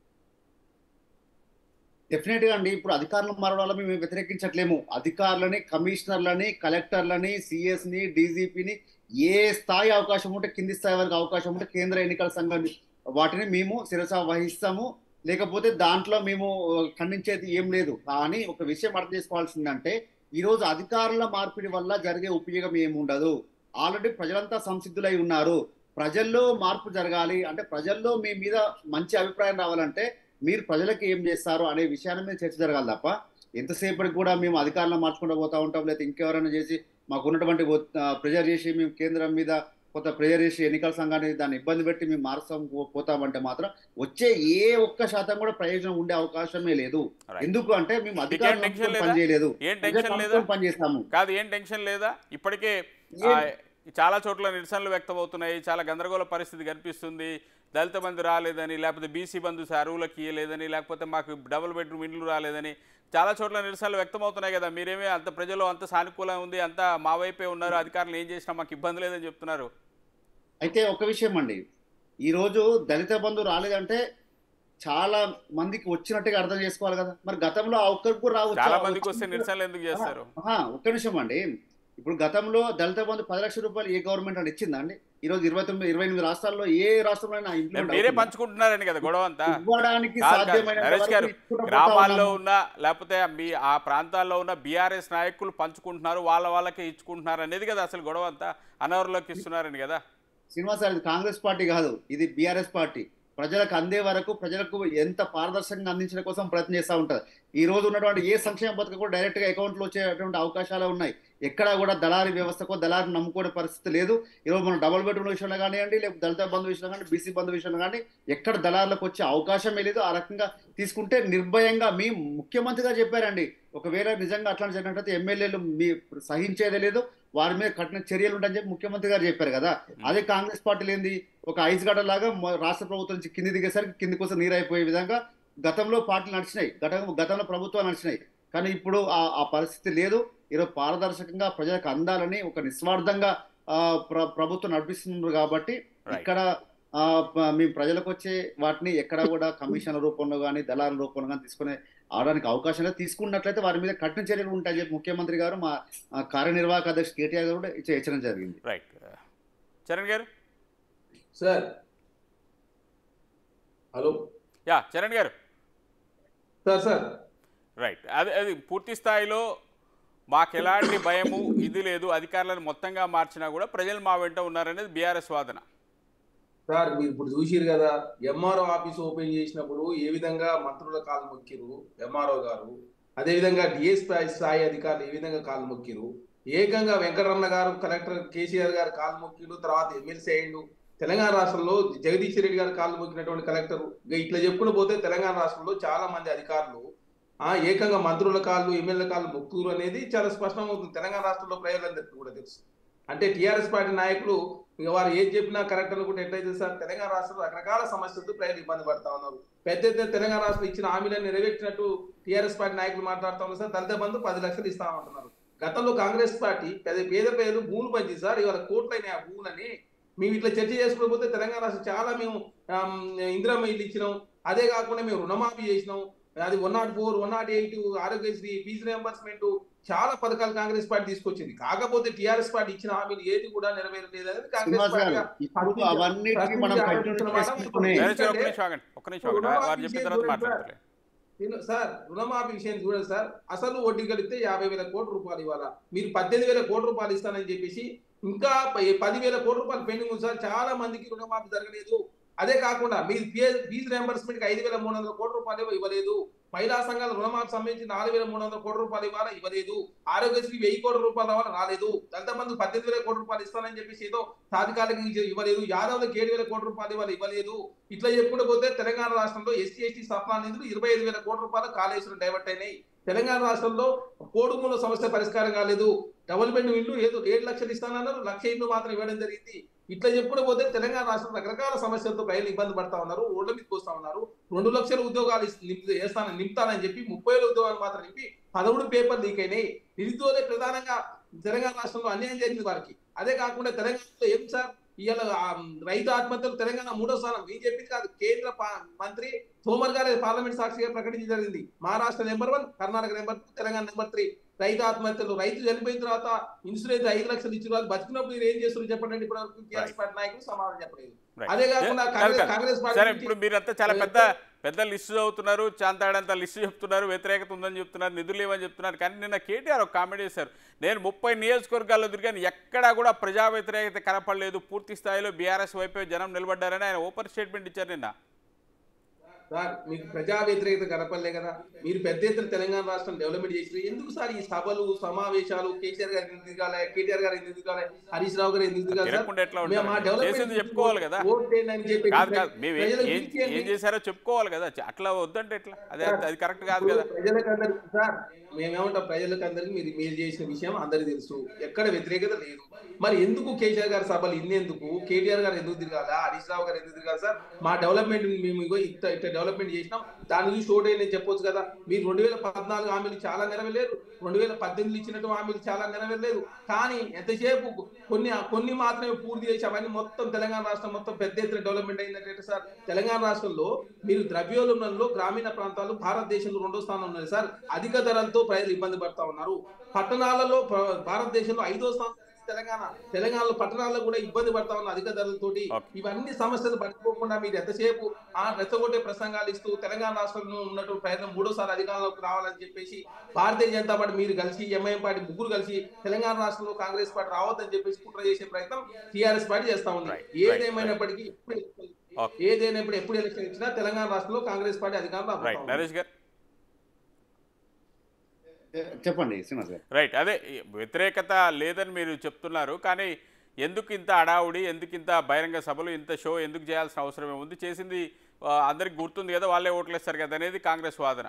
డెఫినెట్ గా అండి, ఇప్పుడు అధికారులు మారడం వల్ల మేము వ్యతిరేకించట్లేము. అధికారులని, కమిషనర్లని, కలెక్టర్లని, సిఎస్ ని, డీజీపీని ఏ స్థాయి అవకాశం ఉంటే కింది స్థాయి వరకు అవకాశం ఉంటే కేంద్ర ఎన్నికల సంఘాన్ని వాటిని మేము శిరస వహిస్తాము. లేకపోతే దాంట్లో మేము ఖండించేది ఏం లేదు. కానీ ఒక విషయం అర్థం చేసుకోవాల్సిందంటే ఈ రోజు అధికారుల మార్పిడి వల్ల జరిగే ఉపయోగం ఏముండదు. ఆల్రెడీ ప్రజలంతా సంసిద్ధులై ఉన్నారు. ప్రజల్లో మార్పు జరగాలి అంటే, ప్రజల్లో మీ మీద మంచి అభిప్రాయం రావాలంటే మీరు ప్రజలకు ఏం చేస్తారు అనే విషయాన్ని మీద చర్చ జరగాలి తప్ప ఎంతసేపటికి కూడా మేము అధికారులను మార్చుకుంటూ పోతా ఉంటాం, లేకపోతే ఇంకెవరైనా చేసి మాకు ఉన్నటువంటి ప్రెజర్ చేసి మేము కేంద్రం మీద కొంత ప్రెజర్ చేసి ఎన్నికల సంఘాన్ని దాన్ని ఇబ్బంది పెట్టి మేము మారుస్తాం పోతామంటే మాత్రం వచ్చే ఏ ఒక్క శాతం కూడా ప్రయోజనం ఉండే అవకాశమే లేదు. ఎందుకు అంటే మేము అధికారులు పనిచేయలేదు, పనిచేస్తాము కాదు. ఏం టెన్షన్ లేదా? ఇప్పటికే చాలా చోట్ల నిరసనలు వ్యక్తమవుతున్నాయి, చాలా గందరగోళ పరిస్థితి కనిపిస్తుంది. దళిత బంధు రాలేదని, లేకపోతే బీసీ బంధు అరువులకు ఇవ్వలేదని, లేకపోతే మాకు డబుల్ బెడ్రూమ్ ఇండ్లు రాలేదని చాలా చోట్ల నిరసనలు వ్యక్తమవుతున్నాయి కదా. మీరేమీ అంత ప్రజలు అంత సానుకూలంగా ఉంది, అంత మా వైపే ఉన్నారు, అధికారులు ఏం చేసినా మాకు ఇబ్బంది లేదని చెప్తున్నారు. అయితే ఒక విషయం అండి, ఈరోజు దళిత బంధు రాలేదంటే చాలా మందికి వచ్చినట్టుగా అర్థం చేసుకోవాలి కదా. మరి గతంలో ఆ ఒక్కరికి కూడా రావచ్చు, చాలా మందికి వస్తే నిరసనలు ఎందుకు చేస్తారు? ఒక్క నిమిషం అండి, ఇప్పుడు గతంలో దళిత బంధు పది లక్షల రూపాయలు ఏ గవర్నమెంట్ అని ఇచ్చిందా అండి? ఈ రోజు ఇరవై తొమ్మిది ఇరవై ఎనిమిది రాష్ట్రాల్లో ఏ రాష్ట్రంలో మీరే పంచుకుంటున్నారని కదా గొడవ అంతా. ఇవ్వడానికి నరేష్ గారు, గ్రామాల్లో ఉన్న లేకపోతే మీ ఆ ప్రాంతాల్లో ఉన్న బీఆర్ఎస్ నాయకులు పంచుకుంటున్నారు, వాళ్ళ వాళ్ళకే ఇచ్చుకుంటున్నారు అనేది కదా అసలు గొడవ అంతా. అనర్హులకు ఇస్తున్నారని కదా. శ్రీనివాస్ గారు, ఇది కాంగ్రెస్ పార్టీ కాదు, ఇది బీఆర్ఎస్ పార్టీ. ప్రజలకు అందే వరకు ప్రజలకు ఎంత పారదర్శకంగా అందించడం కోసం ప్రయత్నం చేస్తూ ఉంటుంది. ఈ రోజు ఉన్నటువంటి ఏ సంక్షేమ పథకం కూడా డైరెక్ట్ గా అకౌంట్ లో వచ్చేటువంటి అవకాశాలు ఉన్నాయి. ఎక్కడా కూడా దళారీ వ్యవస్థకో దళారిని నమ్ముకునే పరిస్థితి లేదు. ఈరోజు మనం డబుల్ బెడ్రూమ్ విషయంలో కానివ్వండి, లేకపోతే దళిత బంధు విషయంలో కానీ, బీసీ బంధు విషయంలో కానీ ఎక్కడ దళారులకు వచ్చే అవకాశమే లేదు. ఆ రకంగా తీసుకుంటే నిర్భయంగా మీ ముఖ్యమంత్రి గారు చెప్పారండి, ఒకవేళ నిజంగా అట్లాంటి జరిగినట్లయితే ఎమ్మెల్యేలు మీ సహించేదే లేదు, వారి మీద కఠిన చర్యలు ఉంటాయని చెప్పి ముఖ్యమంత్రి గారు చెప్పారు కదా. అదే కాంగ్రెస్ పార్టీలు ఏంది, ఒక ఐస్ గడ్డ లాగా రాష్ట్ర ప్రభుత్వం నుంచి కింది దిగేసరికి కింది కోసం నీరైపోయే విధంగా గతంలో పార్టీలు నడిచినాయి, గతం గతంలో ప్రభుత్వాలు నడిచినాయి. కానీ ఇప్పుడు ఆ పరిస్థితి లేదు. ఈరోజు పారదర్శకంగా ప్రజలకు అందాలని ఒక నిస్వార్థంగా ప్ర ప్రభుత్వం నడిపిస్తున్నారు కాబట్టి ఇక్కడ మేము ప్రజలకు వచ్చే వాటిని ఎక్కడ కూడా కమిషన్ల రూపంలో కానీ దళారుల రూపంలో కానీ తీసుకునే అవడానికి అవకాశం లేదు. తీసుకున్నట్లయితే వారి మీద కఠిన చర్యలు ఉంటాయని చెప్పి ముఖ్యమంత్రి గారు, మా కార్యనిర్వాహక అధ్యక్షుడు కేటీఆర్ గారు కూడా హెచ్చరించడం జరిగింది. రైట్. చరణ్ గారు. Sir hello. యా చరణ్ గారు. Sir sir right. అది అది పూర్తి స్థాయిలో మాకు ఎలాంటి భయము ఇది లేదు, అధికారులను మొత్తంగా మార్చినా కూడా ప్రజలు మా వెంట ఉన్నారనేది బీఆర్ఎస్ వాదన. సార్ మీరు ఇప్పుడు చూసిరు కదా, ఎంఆర్ఓ ఆఫీస్ ఓపెన్ చేసినప్పుడు ఏ విధంగా మంత్రుల కాలు మొక్కిరు ఎంఆర్ఓ గారు, అదేవిధంగా డిఎస్ స్థాయి అధికారులు ఏ విధంగా కాలు మొక్కిరు, ఏకంగా వెంకటరమణ గారు కలెక్టర్ కేసీఆర్ గారు కాలు మొక్కిరు, తర్వాత ఎమ్మెల్సీ అయ్యిండు. తెలంగాణ రాష్ట్రంలో జగదీష్ రెడ్డి గారు కాలు మొక్కినటువంటి కలెక్టర్. ఇట్లా చెప్పుకుని పోతే తెలంగాణ రాష్ట్రంలో చాలా మంది అధికారులు ఆ ఏకంగా మంత్రుల కాళ్ళు ఎమ్మెల్యే కాళ్ళు మొక్కురు అనేది చాలా స్పష్టమవుతుంది. తెలంగాణ రాష్ట్రంలో ప్రజలందరికీ కూడా తెలుసు. అంటే టీఆర్ఎస్ పార్టీ నాయకులు ఇక వారు ఏం చెప్పినా కరెక్ట్ అనుకుంటే ఎట్లయితే సార్, తెలంగాణ రాష్ట్రంలో రకరకాల సమస్యలతో ప్రజలు ఇబ్బంది పడతా ఉన్నారు. పెద్ద ఎత్తున తెలంగాణ రాష్ట్రం ఇచ్చిన హామీలను నెరవేర్చినట్టు టీఆర్ఎస్ పార్టీ నాయకులు మాట్లాడుతూ ఉన్నారు సార్. దళిత బంధు పది లక్షలు ఇస్తామంటున్నారు. గతంలో కాంగ్రెస్ పార్టీ పెద్ద పేద పేదలు భూములు పంచి సార్, ఇవాళ కోట్లైన ఆ భూములని మేము ఇట్లా చర్చ చేసుకోకపోతే తెలంగాణ రాష్ట్రం చాలా మేము ఇందిరమ్మ ఇల్లు ఇచ్చినాం, అదే కాకుండా మేము రుణమాఫీ చేసినాం, అది one not four one not eight Aarogyasri fee reimbursement చాలా పథకాలు కాంగ్రెస్ పార్టీ తీసుకొచ్చింది. కాకపోతే టీఆర్ఎస్ పార్టీ ఇచ్చిన హామీలు ఏది కూడా నెరవేరలేదు అనేది కాంగ్రెస్ సార్. రుణమాఫీ విషయం చూడండి సార్, అసలు వడ్డీ కలిపితే యాభై వేల కోట్ల రూపాయలు ఇవ్వాలా, మీరు పద్దెనిమిది వేల కోట్ల రూపాయలు ఇస్తానని చెప్పేసి ఇంకా పదివేల కోట్ల రూపాయలు పెండింగ్ ఉంది సార్. చాలా మందికి రుణమాఫీ జరగలేదు. అదే కాకుండా మీరు ఫీజు రియంబర్స్మెంట్ కి ఐదు వేల మూడు వందల కోట్ల రూపాయలు ఇవ్వలేదు. మహిళా సంఘాల రుణమాఫీ సంబంధించి నాలుగు వేల మూడు వందల కోట్ల రూపాయలు ఇవ్వాలా, ఇవ్వలేదు. ఆరోగ్యశ్రీ వెయ్యి కోట్ల రూపాయలు రావాలా, రాలేదు. దళిత బంధు పద్దెనిమిది వేల కోట్ల రూపాయలు ఇస్తానని చెప్పేసి ఏదో తాత్కాలికంగా ఇవ్వలేదు. యాదవ్లకు ఏడు వేల కోట్ల రూపాయలు ఇవ్వాలి, ఇవ్వలేదు. ఇట్లా చెప్పుకుంటూ పోతే తెలంగాణ రాష్ట్రంలో ఎస్సీ ఎస్టీ సప్లా నిధులు ఇరవై ఐదు వేల కోట్ల రూపాయలు కాళేశ్వరం డైవర్ట్ అయినాయి. తెలంగాణ రాష్ట్రంలో కోడుమూల సమస్య పరిష్కారం కాలేదు. డబుల్ బెడ్ ఇల్లు ఏదో ఏడు లక్షలు ఇస్తానన్నారు, లక్ష ఇల్లు మాత్రం ఇవ్వడం జరిగింది. ఇట్లా చెప్పుకుంటూ పోతే తెలంగాణ రాష్ట్రం రకరకాల సమస్యలతో ప్రజలు ఇబ్బంది పడతా ఉన్నారు, రోడ్ల మీదకి వస్తా ఉన్నారు. రెండు లక్షల ఉద్యోగాలు వేస్తానని నింపుతానని చెప్పి ముప్పై వేల ఉద్యోగాలు మాత్రం నింపి పదమూడు పేపర్ లీక్ అయినాయి. నిరుద్యోగులే ప్రధానంగా తెలంగాణ రాష్ట్రంలో అన్యాయం జరిగింది వారికి. అదే కాకుండా తెలంగాణలో ఏం సార్, ఇవాళ రైతు ఆత్మహత్యలు తెలంగాణ మూడో స్థానం. ఏం చెప్పింది కాదు, కేంద్ర మంత్రి తోమర్ గారే పార్లమెంట్ సాక్షిగా ప్రకటించడం జరిగింది. Maharashtra number one, Karnataka number two, Telangana number three. రైతు ఆత్మహత్యలు, రైతు చనిపోయిన తర్వాత ఇన్సూరెన్స్ ఐదు లక్షలు ఇచ్చిన వాళ్ళు బతికినప్పుడు మీరు ఏం చేస్తున్నారు చెప్పండి. ఇప్పుడు టీఆర్ఎస్ పార్టీ నాయకులు సమాధానం చెప్పలేదు. అదే కాకుండా కాంగ్రెస్ పార్టీ ఇప్పుడు మీరంతా చాలా పెద్ద పెద్ద లిస్టు చదువుతున్నారు, చాంతాడంతా లిస్టు చెప్తున్నారు, వ్యతిరేకత ఉందని చెప్తున్నారు, నిధులు ఇవ్వని చెప్తున్నారు. కానీ నిన్న కేటీఆర్ ఒక కామెంట్ చేశారు, నేను ముప్పై నియోజకవర్గాల్లో తిరిగాను, ఎక్కడా కూడా ప్రజా వ్యతిరేకత కనపడలేదు, పూర్తి స్థాయిలో బీఆర్ఎస్ వైపే జనం నిలబడ్డారని ఆయన ఓపెన్ స్టేట్మెంట్ ఇచ్చారు నిన్న. సార్ మీకు ప్రజా వ్యతిరేకత కనపడలే కదా, మీరు పెద్ద ఎత్తున తెలంగాణ రాష్ట్రం డెవలప్మెంట్ చేసి ఎందుకు సార్ ఈ సభలు సమావేశాలు కేసీఆర్ గారు ఎందుకు దిగాలి, కేటీఆర్ గారు ఎందుకు దిగాలి, హరీష్ రావు గారు ఎందుకు దిగాలి చెప్పుకోవాలి కదా. కాదు కాదు మేము ఏం చేశారో చెప్పుకోవాలి కదా, అట్లా వద్దంటే ఎట్లా, అదే అది కరెక్ట్ కాదు కదా. ప్రజలకందరికి సార్ మేమేమంటాం, ప్రజలకందరికి మీరు మీరు చేసిన విషయం అందరికి తెలుసు, ఎక్కడ వ్యతిరేకత లేదు. మరి ఎందుకు కేసీఆర్ గారి సభలు ఇన్నేందుకు, కేటీఆర్ గారు ఎందుకు తిరగాలా, హరీష్ రావు గారు ఎందుకు తిరగాలి సార్? మా డెవలప్మెంట్ మేము ఇగో ఇట్లా ఇట్లా డెవలప్మెంట్ చేసినాం, దాని చూసి ఓటే నేను చెప్పొచ్చు కదా. మీరు రెండు వేల పద్నాలుగు హామీలు చాలా నెరవేరలేదు, రెండు వేల పద్దెనిమిది ఇచ్చినట్టు హామీలు చాలా నెరవేరలేదు. కానీ ఎంతసేపు కొన్ని కొన్ని మాత్రమే పూర్తి చేసి అవన్నీ మొత్తం తెలంగాణ రాష్ట్రం మొత్తం పెద్ద ఎత్తున డెవలప్మెంట్ అయిందంటే సార్. తెలంగాణ రాష్ట్రంలో మీరు ద్రవ్యోల్బణంలో గ్రామీణ ప్రాంతాలు భారతదేశంలో రెండో స్థానం ఉన్నాయి సార్. అధిక ధరలతో ప్రజలు ఇబ్బంది పడతా ఉన్నారు. పట్టణాలలో భారతదేశంలో ఐదో స్థానం తెలంగాణ. తెలంగాణలో పట్టణాల్లో కూడా ఇబ్బంది పడతా ఉన్న అధిక ధరలతోటి. ఇవన్నీ సమస్యలు పట్టుకోకుండా మీరు ఎంతసేపు ఆ రెచ్చగొట్టే ప్రసంగాలు ఇస్తూ తెలంగాణ రాష్ట్రంలో ఉన్నటువంటి ప్రయత్నం మూడోసారి అధికారంలోకి రావాలని చెప్పేసి భారతీయ జనతా పార్టీ మీరు కలిసి, ఎంఐఎం పార్టీ ముగ్గురు కలిసి తెలంగాణ రాష్ట్రంలో కాంగ్రెస్ పార్టీ రావద్దని చెప్పేసి కుట్ర చేసే ప్రయత్నం టీఆర్ఎస్ పార్టీ చేస్తా ఉంది. ఏదేమైనప్పటికీ ఏదైనప్పుడు ఎప్పుడు ఎలక్షన్ ఇచ్చినా తెలంగాణ రాష్ట్రంలో కాంగ్రెస్ పార్టీ అధికారంలో. చెప్పండి శ్రీనివాస్ గారు. రైట్, అదే వ్యతిరేకత లేదని మీరు చెప్తున్నారు, కానీ ఎందుకు ఇంత అడావుడి, ఎందుకు ఇంత బహిరంగ సభలు, ఇంత షో ఎందుకు చేయాల్సిన అవసరం ఉంది? చేసింది అందరికి గుర్తుంది కదా, వాళ్ళే ఓట్లేస్తారు కదా అనేది కాంగ్రెస్ వాదన.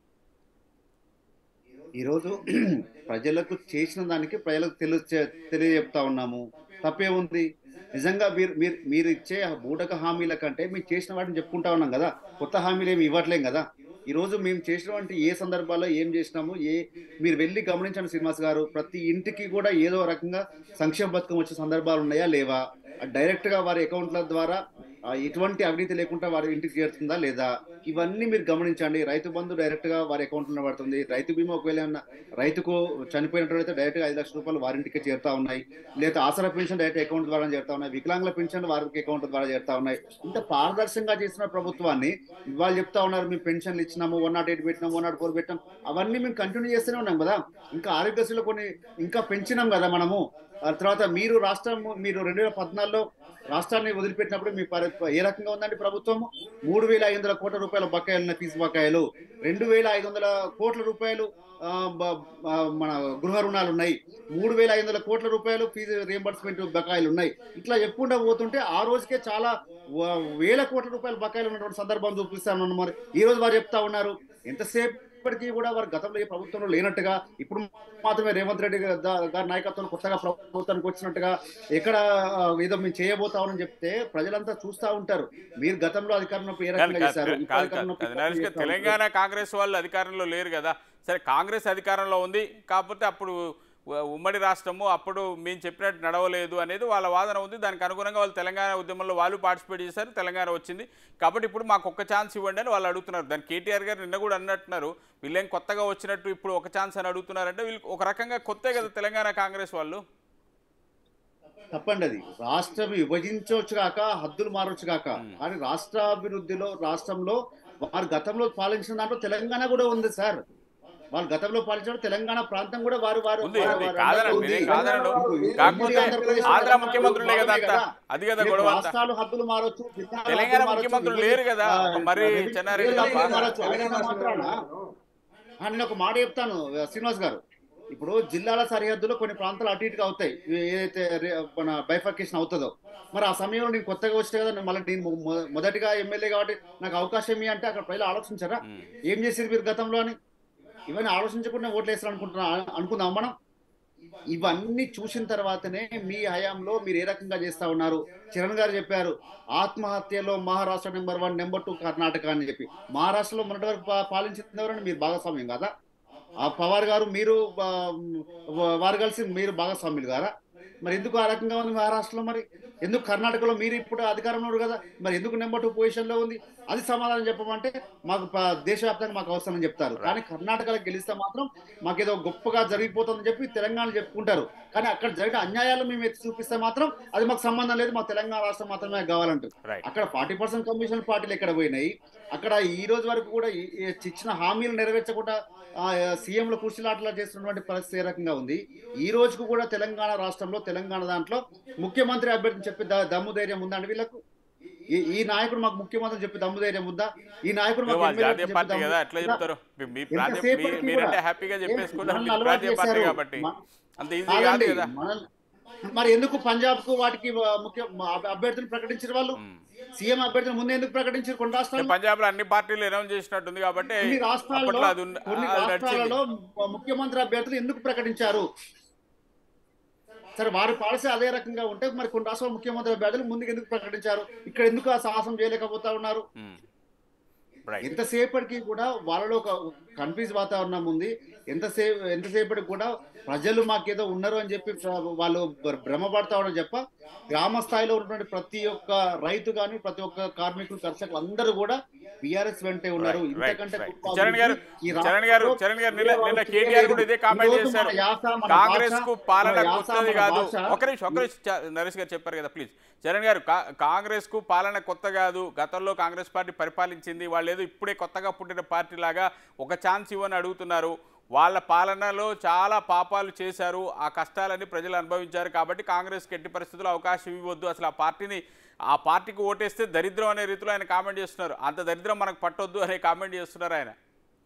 ఈరోజు ప్రజలకు చేసిన దానికి ప్రజలకు తెలి తెలియజెప్తా ఉన్నాము, తప్పే ఉంది. నిజంగా మీరు మీరు మీరు ఇచ్చే బూటక హామీల కంటే మీరు చేసిన వాటిని చెప్పుకుంటా ఉన్నాం కదా, కొత్త హామీలు ఏమి ఇవ్వట్లేం కదా. ఈరోజు మేము చేసినటువంటి ఏ సందర్భాల్లో ఏం చేసినాము, ఏ మీరు వెళ్ళి గమనించండి శ్రీనివాస్ గారు, ప్రతి ఇంటికి కూడా ఏదో రకంగా సంక్షేమ పథకం వచ్చే సందర్భాలు ఉన్నాయా లేవా, డైరెక్ట్గా వారి అకౌంట్ల ద్వారా ఎటువంటి అవినీతి లేకుండా వారి ఇంటికి చేరుతుందా లేదా, ఇవన్నీ మీరు గమనించండి. రైతు బంధు డైరెక్ట్గా వారి అకౌంట్లో పడుతుంది. రైతు బీమా ఒకవేళ రైతుకు చనిపోయినట్లయితే డైరెక్ట్గా ఐదు లక్షల రూపాయలు వారింటికి చేరుతా ఉన్నాయి. లేదా ఆసరా పెన్షన్ డైరెక్ట్ అకౌంట్ ద్వారా చేరుతా ఉన్నాయి. వికలాంగుల పెన్షన్ వారికి అకౌంట్ ద్వారా చేరుతా ఉన్నాయి. ఇంత పారదర్శకంగా చేసిన ప్రభుత్వాన్ని వాళ్ళు చెప్తా ఉన్నారు మేము పెన్షన్లు ఇచ్చినాము, వన్ నాట్ ఎయిట్ పెట్టినాము, వన్ నాట్ ఫోర్ పెట్టినాం, అవన్నీ మేము కంటిన్యూ చేస్తూనే ఉన్నాం కదా. ఇంకా ఆరోగ్యశ్రీలో కొన్ని ఇంకా పెంచినాం కదా మనము. తర్వాత మీరు రాష్ట్రం మీరు రెండు వేల పద్నాలుగులో రాష్ట్రాన్ని వదిలిపెట్టినప్పుడు మీ ఏ రకంగా ఉందండి ప్రభుత్వము? మూడు వేల ఐదు వందల కోట్ల రూపాయల బకాయిలు, ఫీజు బకాయిలు, రెండు వేల ఐదు వందల కోట్ల రూపాయలు మన గృహ రుణాలు ఉన్నాయి, మూడు వేల ఐదు వందల కోట్ల రూపాయలు ఫీజు రియంబర్స్మెంట్ బకాయిలు ఉన్నాయి. ఇట్లా చెప్పుకుంటూ పోతుంటే ఆ రోజుకే చాలా వేల కోట్ల రూపాయల బకాయిలు ఉన్నటువంటి సందర్భం చూపిస్తాను. మరి ఈ రోజు వారు చెప్తా ఉన్నారు ఎంతసేపు ఇప్పటికీ కూడా వారు గతంలో ఏ ప్రభుత్వంలో లేనట్టుగా, ఇప్పుడు మాత్రమే రేవంత్ రెడ్డి గారి నాయకత్వం కొత్తగా ప్రభుత్వానికి వచ్చినట్టుగా, ఎక్కడ ఏదో మేము చేయబోతామని చెప్తే ప్రజలంతా చూస్తూ ఉంటారు. మీరు గతంలో అధికారంలో ఏ రకంగా చేశారు? తెలంగాణ కాంగ్రెస్ వాళ్ళు అధికారంలో లేరు కదా. సరే, కాంగ్రెస్ అధికారంలో ఉంది, కాకపోతే అప్పుడు ఉమ్మడి రాష్ట్రము అప్పుడు మేము చెప్పినట్టు నడవలేదు అనేది వాళ్ళ వాదన ఉంది. దానికి అనుగుణంగా వాళ్ళు తెలంగాణ ఉద్యమంలో వాళ్ళు పార్టిసిపేట్ చేశారు, తెలంగాణ వచ్చింది. కాబట్టి ఇప్పుడు మాకు ఒక్క ఛాన్స్ ఇవ్వండి అని వాళ్ళు అడుగుతున్నారు. దాన్ని కేటీఆర్ గారు నిన్న కూడా అన్నట్టున్నారు, వీళ్ళేం కొత్తగా వచ్చినట్టు ఇప్పుడు ఒక ఛాన్స్ అని అడుగుతున్నారంటే వీళ్ళు ఒక రకంగా కొత్తే కదా తెలంగాణ కాంగ్రెస్ వాళ్ళు. తప్పండి, అది రాష్ట్రం విభజించవచ్చు కాక హద్దులు మారవచ్చు కాక, కానీ రాష్ట్రాభివృద్ధిలో రాష్ట్రంలో వారు గతంలో పాలించిన దాంట్లో తెలంగాణ కూడా ఉంది సార్. వాళ్ళు గతంలో పాలించిన తెలంగాణ ప్రాంతం కూడా వారు వారు రాష్ట్రాలు హద్దులు మారొచ్చు, నేను ఒక మాట చెప్తాను శ్రీనివాస్ గారు. ఇప్పుడు జిల్లాల సరిహద్దులో కొన్ని ప్రాంతాలు అటు ఇటుగా అవుతాయి, ఏదైతే మన బైఫర్కేషన్ అవుతుందో. మరి ఆ సమయంలో నేను కొత్తగా వచ్చే కదా, మళ్ళీ నేను మొదటిగా ఎమ్మెల్యే కాబట్టి నాకు అవకాశం ఇవి అంటే అక్కడ ప్రజలు ఆలోచించారా ఏం చేసేది మీరు గతంలో అని? ఇవన్నీ ఆలోచించకుండా ఓట్లు వేస్తారు అనుకుంటున్నా అనుకుందాం మనం. ఇవన్నీ చూసిన తర్వాతనే మీ హయాంలో మీరు ఏ రకంగా చేస్తా ఉన్నారు. చరణ్ గారు చెప్పారు ఆత్మహత్యలో Maharashtra number one, number two Karnataka అని చెప్పి. మహారాష్ట్రలో మొన్నటి వరకు పాలించిన ఎవరండి? మీరు భాగస్వామ్యం కదా. ఆ పవార్ గారు మీరు వారు కలిసి మీరు భాగస్వామ్యులు గారా? మరి ఎందుకు ఆ రకంగా ఉంది మహారాష్ట్రలో? మరి ఎందుకు కర్ణాటకలో మీరు ఇప్పుడు అధికారంలో ఉన్నారు కదా, మరి ఎందుకు నెంబర్ టూ పొజిషన్లో ఉంది? అది సమాధానం చెప్పమంటే మాకు దేశవ్యాప్తంగా మాకు అవసరం అని చెప్తారు. కానీ కర్ణాటకలో గెలిస్తే మాత్రం మాకేదో గొప్పగా జరిగిపోతుందని చెప్పి తెలంగాణ చెప్పుకుంటారు. కానీ అక్కడ జరిగిన అన్యాయాలు మేము ఎత్తి చూపిస్తే మాత్రం అది మాకు సంబంధం లేదు, మాకు తెలంగాణ రాష్ట్రం మాత్రమే కావాలంటారు. అక్కడ ఫార్టీ పర్సెంట్ కమిషన్ పార్టీలు ఎక్కడ పోయినాయి? అక్కడ ఈ రోజు వరకు కూడా ఇచ్చిన హామీలు నెరవేర్చకుండా సీఎంల కుర్చీలాటలా చేస్తున్నటువంటి పరిస్థితి ఏ రకంగా ఉంది? ఈ రోజుకు కూడా తెలంగాణ రాష్ట్రంలో తెలంగాణ దాంట్లో ముఖ్యమంత్రి అభ్యర్థిని చెప్పి దమ్ము ధైర్యం ఉందండి వీళ్ళకు? ఈ ఈ నాయకుడు మాకు ముఖ్యమంత్రి చెప్పి దమ్ము ధైర్యం ఉందా? ఈ నాయకుడు ఇక మాకు వాళ్ళ ఎమ్మెల్యే జాతీయ చెప్పి పార్టీ దమ్ము కదా ఎట్లా ఉందా? చెప్తారు? మీ- మీ ప్రాంతీయ ఎంతసేపటికి మీ- మీరంటే కూడా హ్యాపీగా చెప్పేసుకుంటారు, మనల్ని మీరు అలవాటు ప్రాంతీయ పార్టీ చేశారు. కాబట్టి మ- అంత ఈజీ కాదు కాదండి కదా. మనల్ని మరి ఎందుకు పంజాబ్ కు వాటికి ఆ, ముఖ్య అభ- అభ్యర్థులు ప్రకటించిన వాళ్ళు సీఎం అభ్యర్థులు ముందు ఎందుకు ప్రకటించారు కొన్ని రాష్ట్రాల్లో? పంజాబ్ లో అన్ని పార్టీలు అనౌన్స్ చేసినట్టుంది కాబట్టి కొన్ని రాష్ట్రాల్లో అప్పట్లో అది ఉన్న- కొన్ని అది నడిచింది. రాష్ట్రాలలో ముఖ్యమంత్రి అభ్యర్థులు ఎందుకు ప్రకటించారు? సరే వారి పాలసీ అదే రకంగా ఉంటే మరి కొన్ని రాష్ట్రాల ముఖ్యమంత్రి అభ్యర్థులు ముందుకు ఎందుకు ప్రకటించారు? ఇక్కడ ఎందుకు ఆ సాహసం చేయలేకపోతా ఉన్నారు? ఉమ్. రైట్. ఎంతసేపటికి కూడా వాళ్ళలో ఒక కన్ఫ్యూజ్ వాతావరణం ఉంది. ఎంతసేపు ఎంతసేపటికి కూడా ప్రజలు మాకేదో ఉన్నారు అని చెప్పి వాళ్ళు భ్రమపడతా ఉండడం చెప్ప గ్రామ స్థాయిలో ఉన్నటువంటి ప్రతి ఒక్క రైతు కానీ ప్రతి ఒక్క కార్మికులు కర్షకులు అందరూ కూడా బీఆర్ఎస్ వెంటే ఉన్నారు. Right, right, ఇంతకంటే right. గొప్ప చరణ్ గారు అభివృద్ధి ఈ చరణ్ గారు రాష్ట్రంలో చరణ్ గారు నిన్న నిన్న ఏ కేటీఆర్ కూడా ఇదే కామెంట్ ఈరోజు చేశారు. మన యాస, మన కాంగ్రెస్ భాష, కు పాలన మన యాస, కొత్తది మన కాదు. భాష. ఒక నిమిషం ఒక నిమిషం చ- నరేష్ గారు చెప్పారు కదా, ప్లీజ్. చరణ్ గారు కా- కాంగ్రెస్ కు పాలన కొత్త కాదు. గతంలో కాంగ్రెస్ పార్టీ పరిపాలించింది. వాళ్ళు ఏదో ఇప్పుడే కొత్తగా పుట్టిన పార్టీ లాగా ఒక ఛాన్స్ ఇవ్వని అడుగుతున్నారు. వాళ్ళ పాలనలో చాలా పాపాలు చేశారు. ఆ కష్టాలన్నీ ప్రజలు అనుభవించారు. కాబట్టి కాంగ్రెస్కి ఎట్టి పరిస్థితుల్లో అవకాశం ఇవ్వద్దు. అసలు ఆ పార్టీని ఆ పార్టీకి ఓటేస్తే దరిద్రం అనే రీతిలో ఆయన కామెంట్ చేస్తున్నారు. అంత దరిద్రం మనకు పట్టొద్దు అనే కామెంట్ చేస్తున్నారు ఆయన.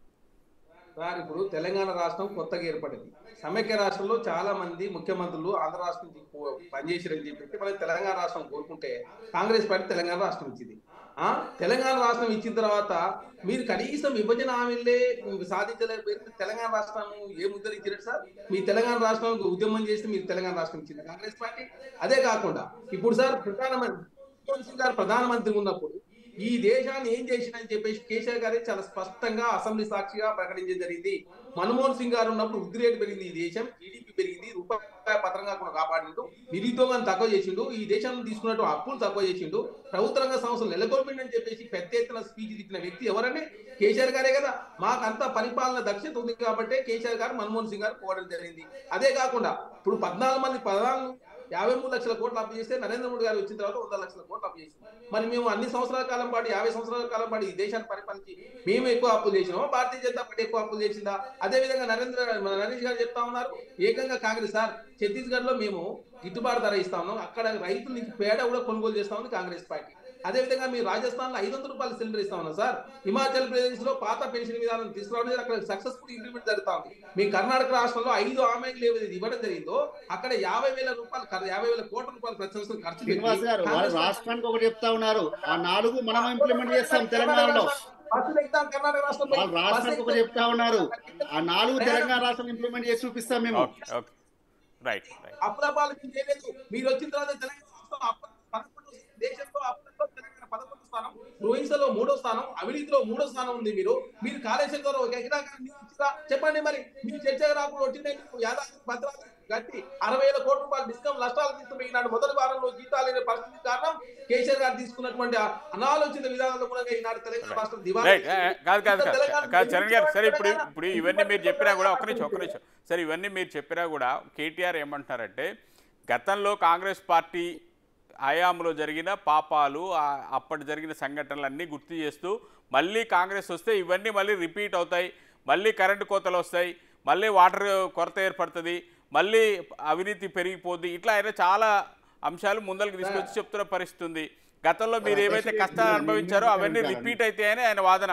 సార్ ఇప్పుడు తెలంగాణ రాష్ట్రం కొత్తగా ఏర్పడింది. సమైక్య రాష్ట్రంలో చాలా మంది ముఖ్యమంత్రులు ఆంధ్ర రాష్ట్రం నుంచి పో- పనిచేసారని చెప్పి మనం తెలంగాణ రాష్ట్రం కోరుకుంటే కాంగ్రెస్ పార్టీ తెలంగాణ రాష్ట్రం ఇచ్చింది. ఆ తెలంగాణ రాష్ట్రం ఇచ్చిన తర్వాత మీరు కనీసం విభజన హామీలే సాధించలేకపోయింది. తెలంగాణ రాష్ట్రం ఏ ముద్దలు ఇచ్చినట్టు సార్? మీ తెలంగాణ రాష్ట్రం ఉద్యమం చేస్తే మీరు తెలంగాణ రాష్ట్రం ఇచ్చింది కాంగ్రెస్ పార్టీ. అదే కాకుండా ఇప్పుడు సార్ ప్రధానమంత్రి మన్మోహన్ సింగ్ గారు ప్రధానమంత్రి ఉన్నప్పుడు ఈ దేశాన్ని ఏం చేసిందని చెప్పేసి కేసీఆర్ గారే చాలా స్పష్టంగా అసెంబ్లీ సాక్షిగా ప్రకటించడం జరిగింది. మన్మోహన్ సింగ్ గారు ఉన్నప్పుడు వృద్ధి రేటు పెరిగింది, ఈ దేశం జీడీపీ పెరిగింది, రూపాయి పత్రంగా కూడా కాపాడిండు, నిరుద్యోగాన్ని తక్కువ చేసిండు, ఈ దేశం తీసుకున్నట్టు అప్పులు తక్కువ చేసిండు, ప్రభుత్వ రంగ సంస్థలు నెలకొల్పిండని చెప్పేసి పెద్ద ఎత్తున స్పీచ్ ఇచ్చిన వ్యక్తి ఎవరంటే కేసీఆర్ గారే కదా. మాకంతా పరిపాలన దక్షత ఉంది కాబట్టి కేసీఆర్ గారు మన్మోహన్ సింగ్ గారు పోవడం జరిగింది. అదే కాకుండా ఇప్పుడు పద్నాలుగు మంది పద్నాలుగు యాభై మూడు లక్షల కోట్లు అప్పు చేస్తే నరేంద్ర మోడీ గారు వచ్చిన తర్వాత వంద లక్షల కోట్లు అప్పు చేసింది. మరి మేము అన్ని సంవత్సరాల కాలం పాటు యాభై సంవత్సరాల కాలం పాటు ఈ దేశాన్ని పరిపాలించి మేము ఎక్కువ అప్పులు చేసినామా, భారతీయ జనతా పార్టీ ఎక్కువ అప్పులు చేసిందా? అదే విధంగా నరేంద్ర నరేష్ గారు చెప్తా ఉన్నారు ఏకంగా కాంగ్రెస్ సార్ ఛత్తీస్గఢ్ లో మేము గిట్టుబాటు ధర ఇస్తా ఉన్నాం, అక్కడ రైతుల నుంచి పేడ కూడా కొనుగోలు చేస్తా ఉంది కాంగ్రెస్ పార్టీ. అదే విధంగా మీ రాజస్థాన్ లో ఐదు వందల రూపాయలు సిలిండర్ ఇస్తా ఉన్నాం సార్. హిమాచల్ ప్రదేశ్ లో పాత పెన్షన్ విధానం తీసుకురావడం అక్కడ సక్సెస్ఫుల్ ఇంప్లిమెంట్ జరుగుతా ఉంది. మీ కర్ణాటక రాష్ట్రంలో ఐదు హామీలు ఏవైతే ఇవ్వడం జరిగిందో అక్కడ యాభై వేల రూపాయలు యాభై వేల కోట్ల రూపాయలు ప్రతి సంవత్సరం ఖర్చు శ్రీనివాస్ గారు పెట్టి వాళ్ళ రాష్ట్రానికి ఒకటి చెప్తా ఉన్నారు, ఆ నాలుగు మనం ఇంప్లిమెంట్ చేస్తాం తెలంగాణలో. బస్సులు ఎక్కుతాం కర్ణాటక రాష్ట్రంలో. వాళ్ళ రాష్ట్రానికి ఒకటి చెప్తా ఉన్నారు, ఆ నాలుగు తెలంగాణ రాష్ట్రం ఇంప్లిమెంట్ చేసి చూపిస్తాం మేము. Okay okay right right. అప్పులపాలు చేయలేదు. మీరు వచ్చిన తర్వాత తెలంగాణ రాష్ట్రం అప్పు- పదకొండు దేశంలో అప్పులలో తెలంగాణ పదకొండు స్థానం, రోహింసలో మూడో స్థానం, అవినీతిలో మూడో స్థానం ఉంది. మీరు మీరు కాళేశ్వరం ఒక ఎకరా చెప్పండి. మరి మీరు చర్చగా రాకుండా వచ్చిందే యాదాద్రి భద్రాద్రి గట్టి అరవై వేల కోట్ల రూపాయలు డిస్కౌంట్ నష్టాలు తీసుకుని ఈనాడు మొదటి వారంలో జీతాలు లేని పరిస్థితి కారణం కేసీఆర్ గారు తీసుకున్నటువంటి అనాలోచిత విధానాలు కూడా ఈనాడు తెలంగాణ రాష్ట్రం దివాలా. రైట్ కాదు కాదు కాదు కాదు చరణ్ గారు సరే ఇప్పుడు ఇప్పుడు ఇవన్నీ మీరు చెప్పినా కూడా ఒక్క నిమిషం ఒక్క నిమిషం సరే ఇవన్నీ మీరు చెప్పినా కూడా కేటీఆర్ ఏమంటున్నారంటే గతంలో కాంగ్రెస్ పార్టీ హయాంలో జరిగిన పాపాలు ఆ- అప్పటి జరిగిన సంఘటనలన్నీ గుర్తు చేస్తూ మళ్ళీ కాంగ్రెస్ వస్తే ఇవన్నీ మళ్ళీ రిపీట్ అవుతాయి, మళ్ళీ కరెంటు కోతలు వస్తాయి, మళ్ళీ వాటర్ కొరత ఏర్పడుతుంది, మళ్ళీ అవినీతి పెరిగిపోద్ది, ఇట్లా ఆయన చాలా అంశాలు ముందరికి తీసుకొచ్చి చెప్తున్న పరిస్థితి ఉంది. గతంలో మీరు ఏవైతే కష్టాలు అనుభవించారో అవన్నీ రిపీట్ అవుతాయని ఆయన వాదన.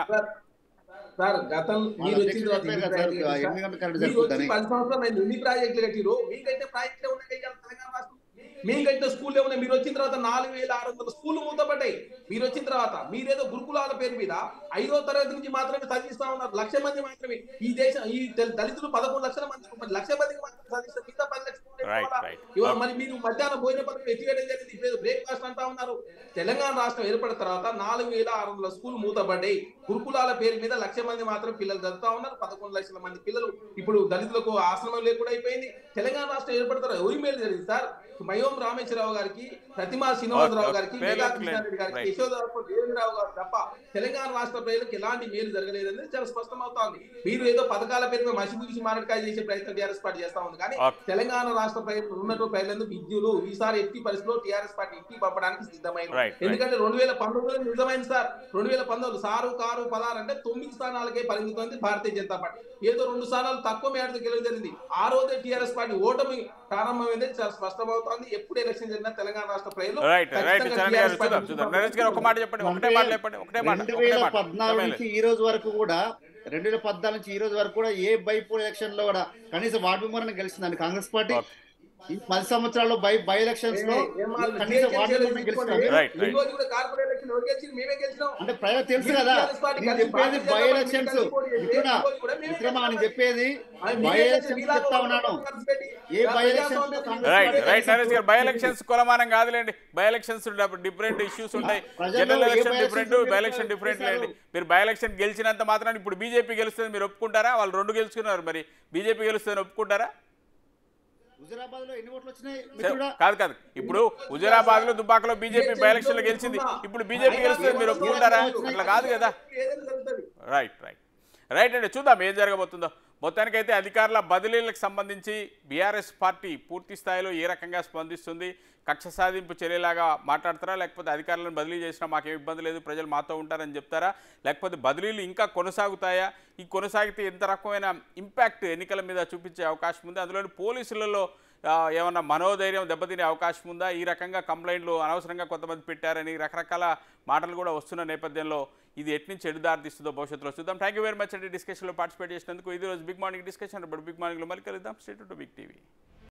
సార్ గతం మీరు వచ్చిన తర్వాత ఎన్ని ప్రాజెక్టులు కట్టారు? ఎన్ని గంటల కరెంట్ మీరు వచ్చి సరిపోతుందని పది సంవత్సరాలు అయింది, ఎన్ని ప్రాజెక్టులు కట్టిరు? మీకైతే ప్రాజెక్టులు ఉన్నాయి కదా తెలంగాణ రాష్ట్రం. మీకైతే స్కూల్ ఏమన్నా మీరు వచ్చిన తర్వాత నాలుగు వేల ఆరు వందల స్కూల్ మూతపడ్డాయి. మీరు వచ్చిన తర్వాత మీరేదో గురుకులాల పేరు మీద ఐదో తరగతి నుంచి మాత్రమే చదివిస్తా ఉన్నారు. లక్ష మంది మాత్రమే ఈ దేశం ఈ దళ- దళితులు పదకొండు లక్షల మంది లక్ష మందికి మాత్రమే చదివిస్తారు. మిగతా పది లక్షల మంది Right, ఇవాళ- right. ఇవాళ మరి మీరు మధ్యాహ్నం భోజన పథకం ఎత్తివేయడం జరిగింది, ఇప్పుడు బ్రేక్ఫాస్ట్ అంటా ఉన్నారు. తెలంగాణ రాష్ట్రం ఏర్పడిన తర్వాత నాలుగు వేల ఆరు వందల స్కూల్ మూతపడ్డాయి. గురుకులాల పేరు మీద లక్ష మంది మాత్రం పిల్లలు చదువుతా ఉన్నారు. పదకొండు లక్షల మంది పిల్లలు ఇప్పుడు దళితులకు ఆశ్రమం లేకుండా అయిపోయింది. తెలంగాణ రాష్ట్రం ఏర్పడతారు ఎవరి మేలు జరిగింది సార్? మయోం రామేశ్వరరావు గారికి, ప్రతిమా శ్రీనివాసరావు గారికి, మేఘా కృష్ణారెడ్డి గారికి, యశోదరావు దేవేంద్రరావు గారు తప్ప తెలంగాణ రాష్ట్ర ప్రజలకు ఎలాంటి మేలు జరగలేదని చాలా స్పష్టమవుతోంది. మీరు ఏదో పథకాల పేరు మీద మసిపూసి మారడికాయ చేసే ప్రయత్నం టీఆర్ఎస్ పార్టీ చేస్తా ఉంది. కానీ తెలంగాణ రాష్ట్ర ప్రజలు ఉన్నట్టు ప్రజలందుకు విద్యులు ఈసారి ఎట్టి పరిస్థితిలో టీఆర్ఎస్ పార్టీ ఇంటికి పంపడానికి సిద్ధమైంది. ఎందుకంటే రెండు వేల పంతొమ్మిదిలో నిజమైంది సార్. రెండు వేల పంతొమ్మిది సారు కారు పదారు అంటే తొమ్మిది స్థానాలకే పరిమితమైంది భారతీయ జనతా పార్టీ. ఏదో రెండు స్థానాలు తక్కువ మేరకు గెలవడం జరిగింది. ఆ రోజే టీఆర్ఎస్ పార్టీ ఓటమి ప్రారంభమైంది చాలా స్పష్టమవుతోంది. ఎప్పుడు ఎలక్షన్ జరిగినా తెలంగాణ రాష్ట్ర ప్రజలు రైట్ రైట్ ఖచ్చితంగా చరణ్ గారు టీఆర్ఎస్ చూద్దాం పార్టీ చూద్దాం నరేష్ గారు ఒక మాట చెప్పండి ఒకటే మాట చెప్పండి ఒకటే మాట రెండు ఒకటే వేల మాట పద్నాలుగు సమయం నుంచి లేదు. ఈ రోజు వరకు కూడా రెండు వేల పద్నాలుగు నుంచి ఈ రోజు వరకు కూడా ఏ బైపోల్ ఎలక్షన్ లో కూడా కనీసం వార్డు మెంబర్ గెలిచిందండి కాంగ్రెస్ పార్టీ. ఈ పది సంవత్సరాల్లో బై బై ఎలక్షన్స్ లో కనీసం వార్డు మెంబర్ గెలిచిందండి. రైట్ రైట్ అంటే ప్రజలు తెలుసు కదా నేను చెప్పేది బై ఎలక్షన్స్ మిత్రుడా మిత్రమా నేను చెప్పేది బై ఎలక్షన్స్ చెప్తా ఉన్నాను. ఏ బై ఎలక్షన్స్ లో Congress right party right Naresh గారు బై ఎలక్షన్స్ కొలమానం కాదులేండి బై ఎలక్షన్స్ డిఫరెంట్ ఇష్యూస్ ఉంటాయి ప్రజల్లో జనరల్ ఏ election by different elections by election different లేండి మీరు బై ఎలక్షన్ గెలిచినంత మాత్రాన్ని ఇప్పుడు బీజేపీ గెలుస్తుంది మీరు ఒప్పుకుంటారా వాళ్ళు రెండు గెలుచుకున్నారు మరి బీజేపీ గెలుస్తుందని ఒప్పుకుంటారా హుజరాబాద్ లో ఎన్ని ఓట్లు వచ్చినాయి మిత్రుడా? కాదు కాదు ఇప్పుడు హుజరాబాద్ లో దుబ్బాకలో బీజేపీ బై ఎలక్షన్ లో గెలిచింది ఇప్పుడు బీజేపీ గెలుస్తుంది మీరు ఒప్పుకుంటారా అట్లా కాదు కదా రైట్ రైట్ రైట్ అండి చూద్దాం ఏం జరగబోతుందో మొత్తానికైతే అధికారుల బదిలీలకు సంబంధించి బీఆర్ఎస్ పార్టీ పూర్తి స్థాయిలో ఏ రకంగా స్పందిస్తుంది కక్ష సాధింపు చర్యలాగా మాట్లాడతారా లేకపోతే అధికారులను బదిలీ చేసినా మాకేం ఇబ్బంది లేదు ప్రజలు మాతో ఉంటారని చెప్తారా లేకపోతే బదిలీలు ఇంకా కొనసాగుతాయా ఈ కొనసాగితే ఎంత రకమైన ఇంపాక్ట్ ఎన్నికల మీద చూపించే అవకాశం ఉంది అందులోని పోలీసులలో ఏమన్నా మనోధైర్యం దెబ్బతినే అవకాశం ఉందా ఈ రకంగా కంప్లైంట్లు అనవసరంగా కొంతమంది పెట్టారని రకరకాల మాటలు కూడా వస్తున్న నేపథ్యంలో ఇది ఎట్నుంచి ఎడుదారి తీస్తుందో భవిష్యత్తులో చూద్దాం థ్యాంక్ యూ వెరీ మచ్ అండి డిస్కషన్లో పార్టిసిపేట్ చేసినందుకు ఇది రోజు బిగ్ మార్నింగ్ డిస్కషన్ బిగ్ మార్నింగ్లో మళ్ళీ కలుద్దాం స్ట్రేట్ టు బిగ్ టీవీ.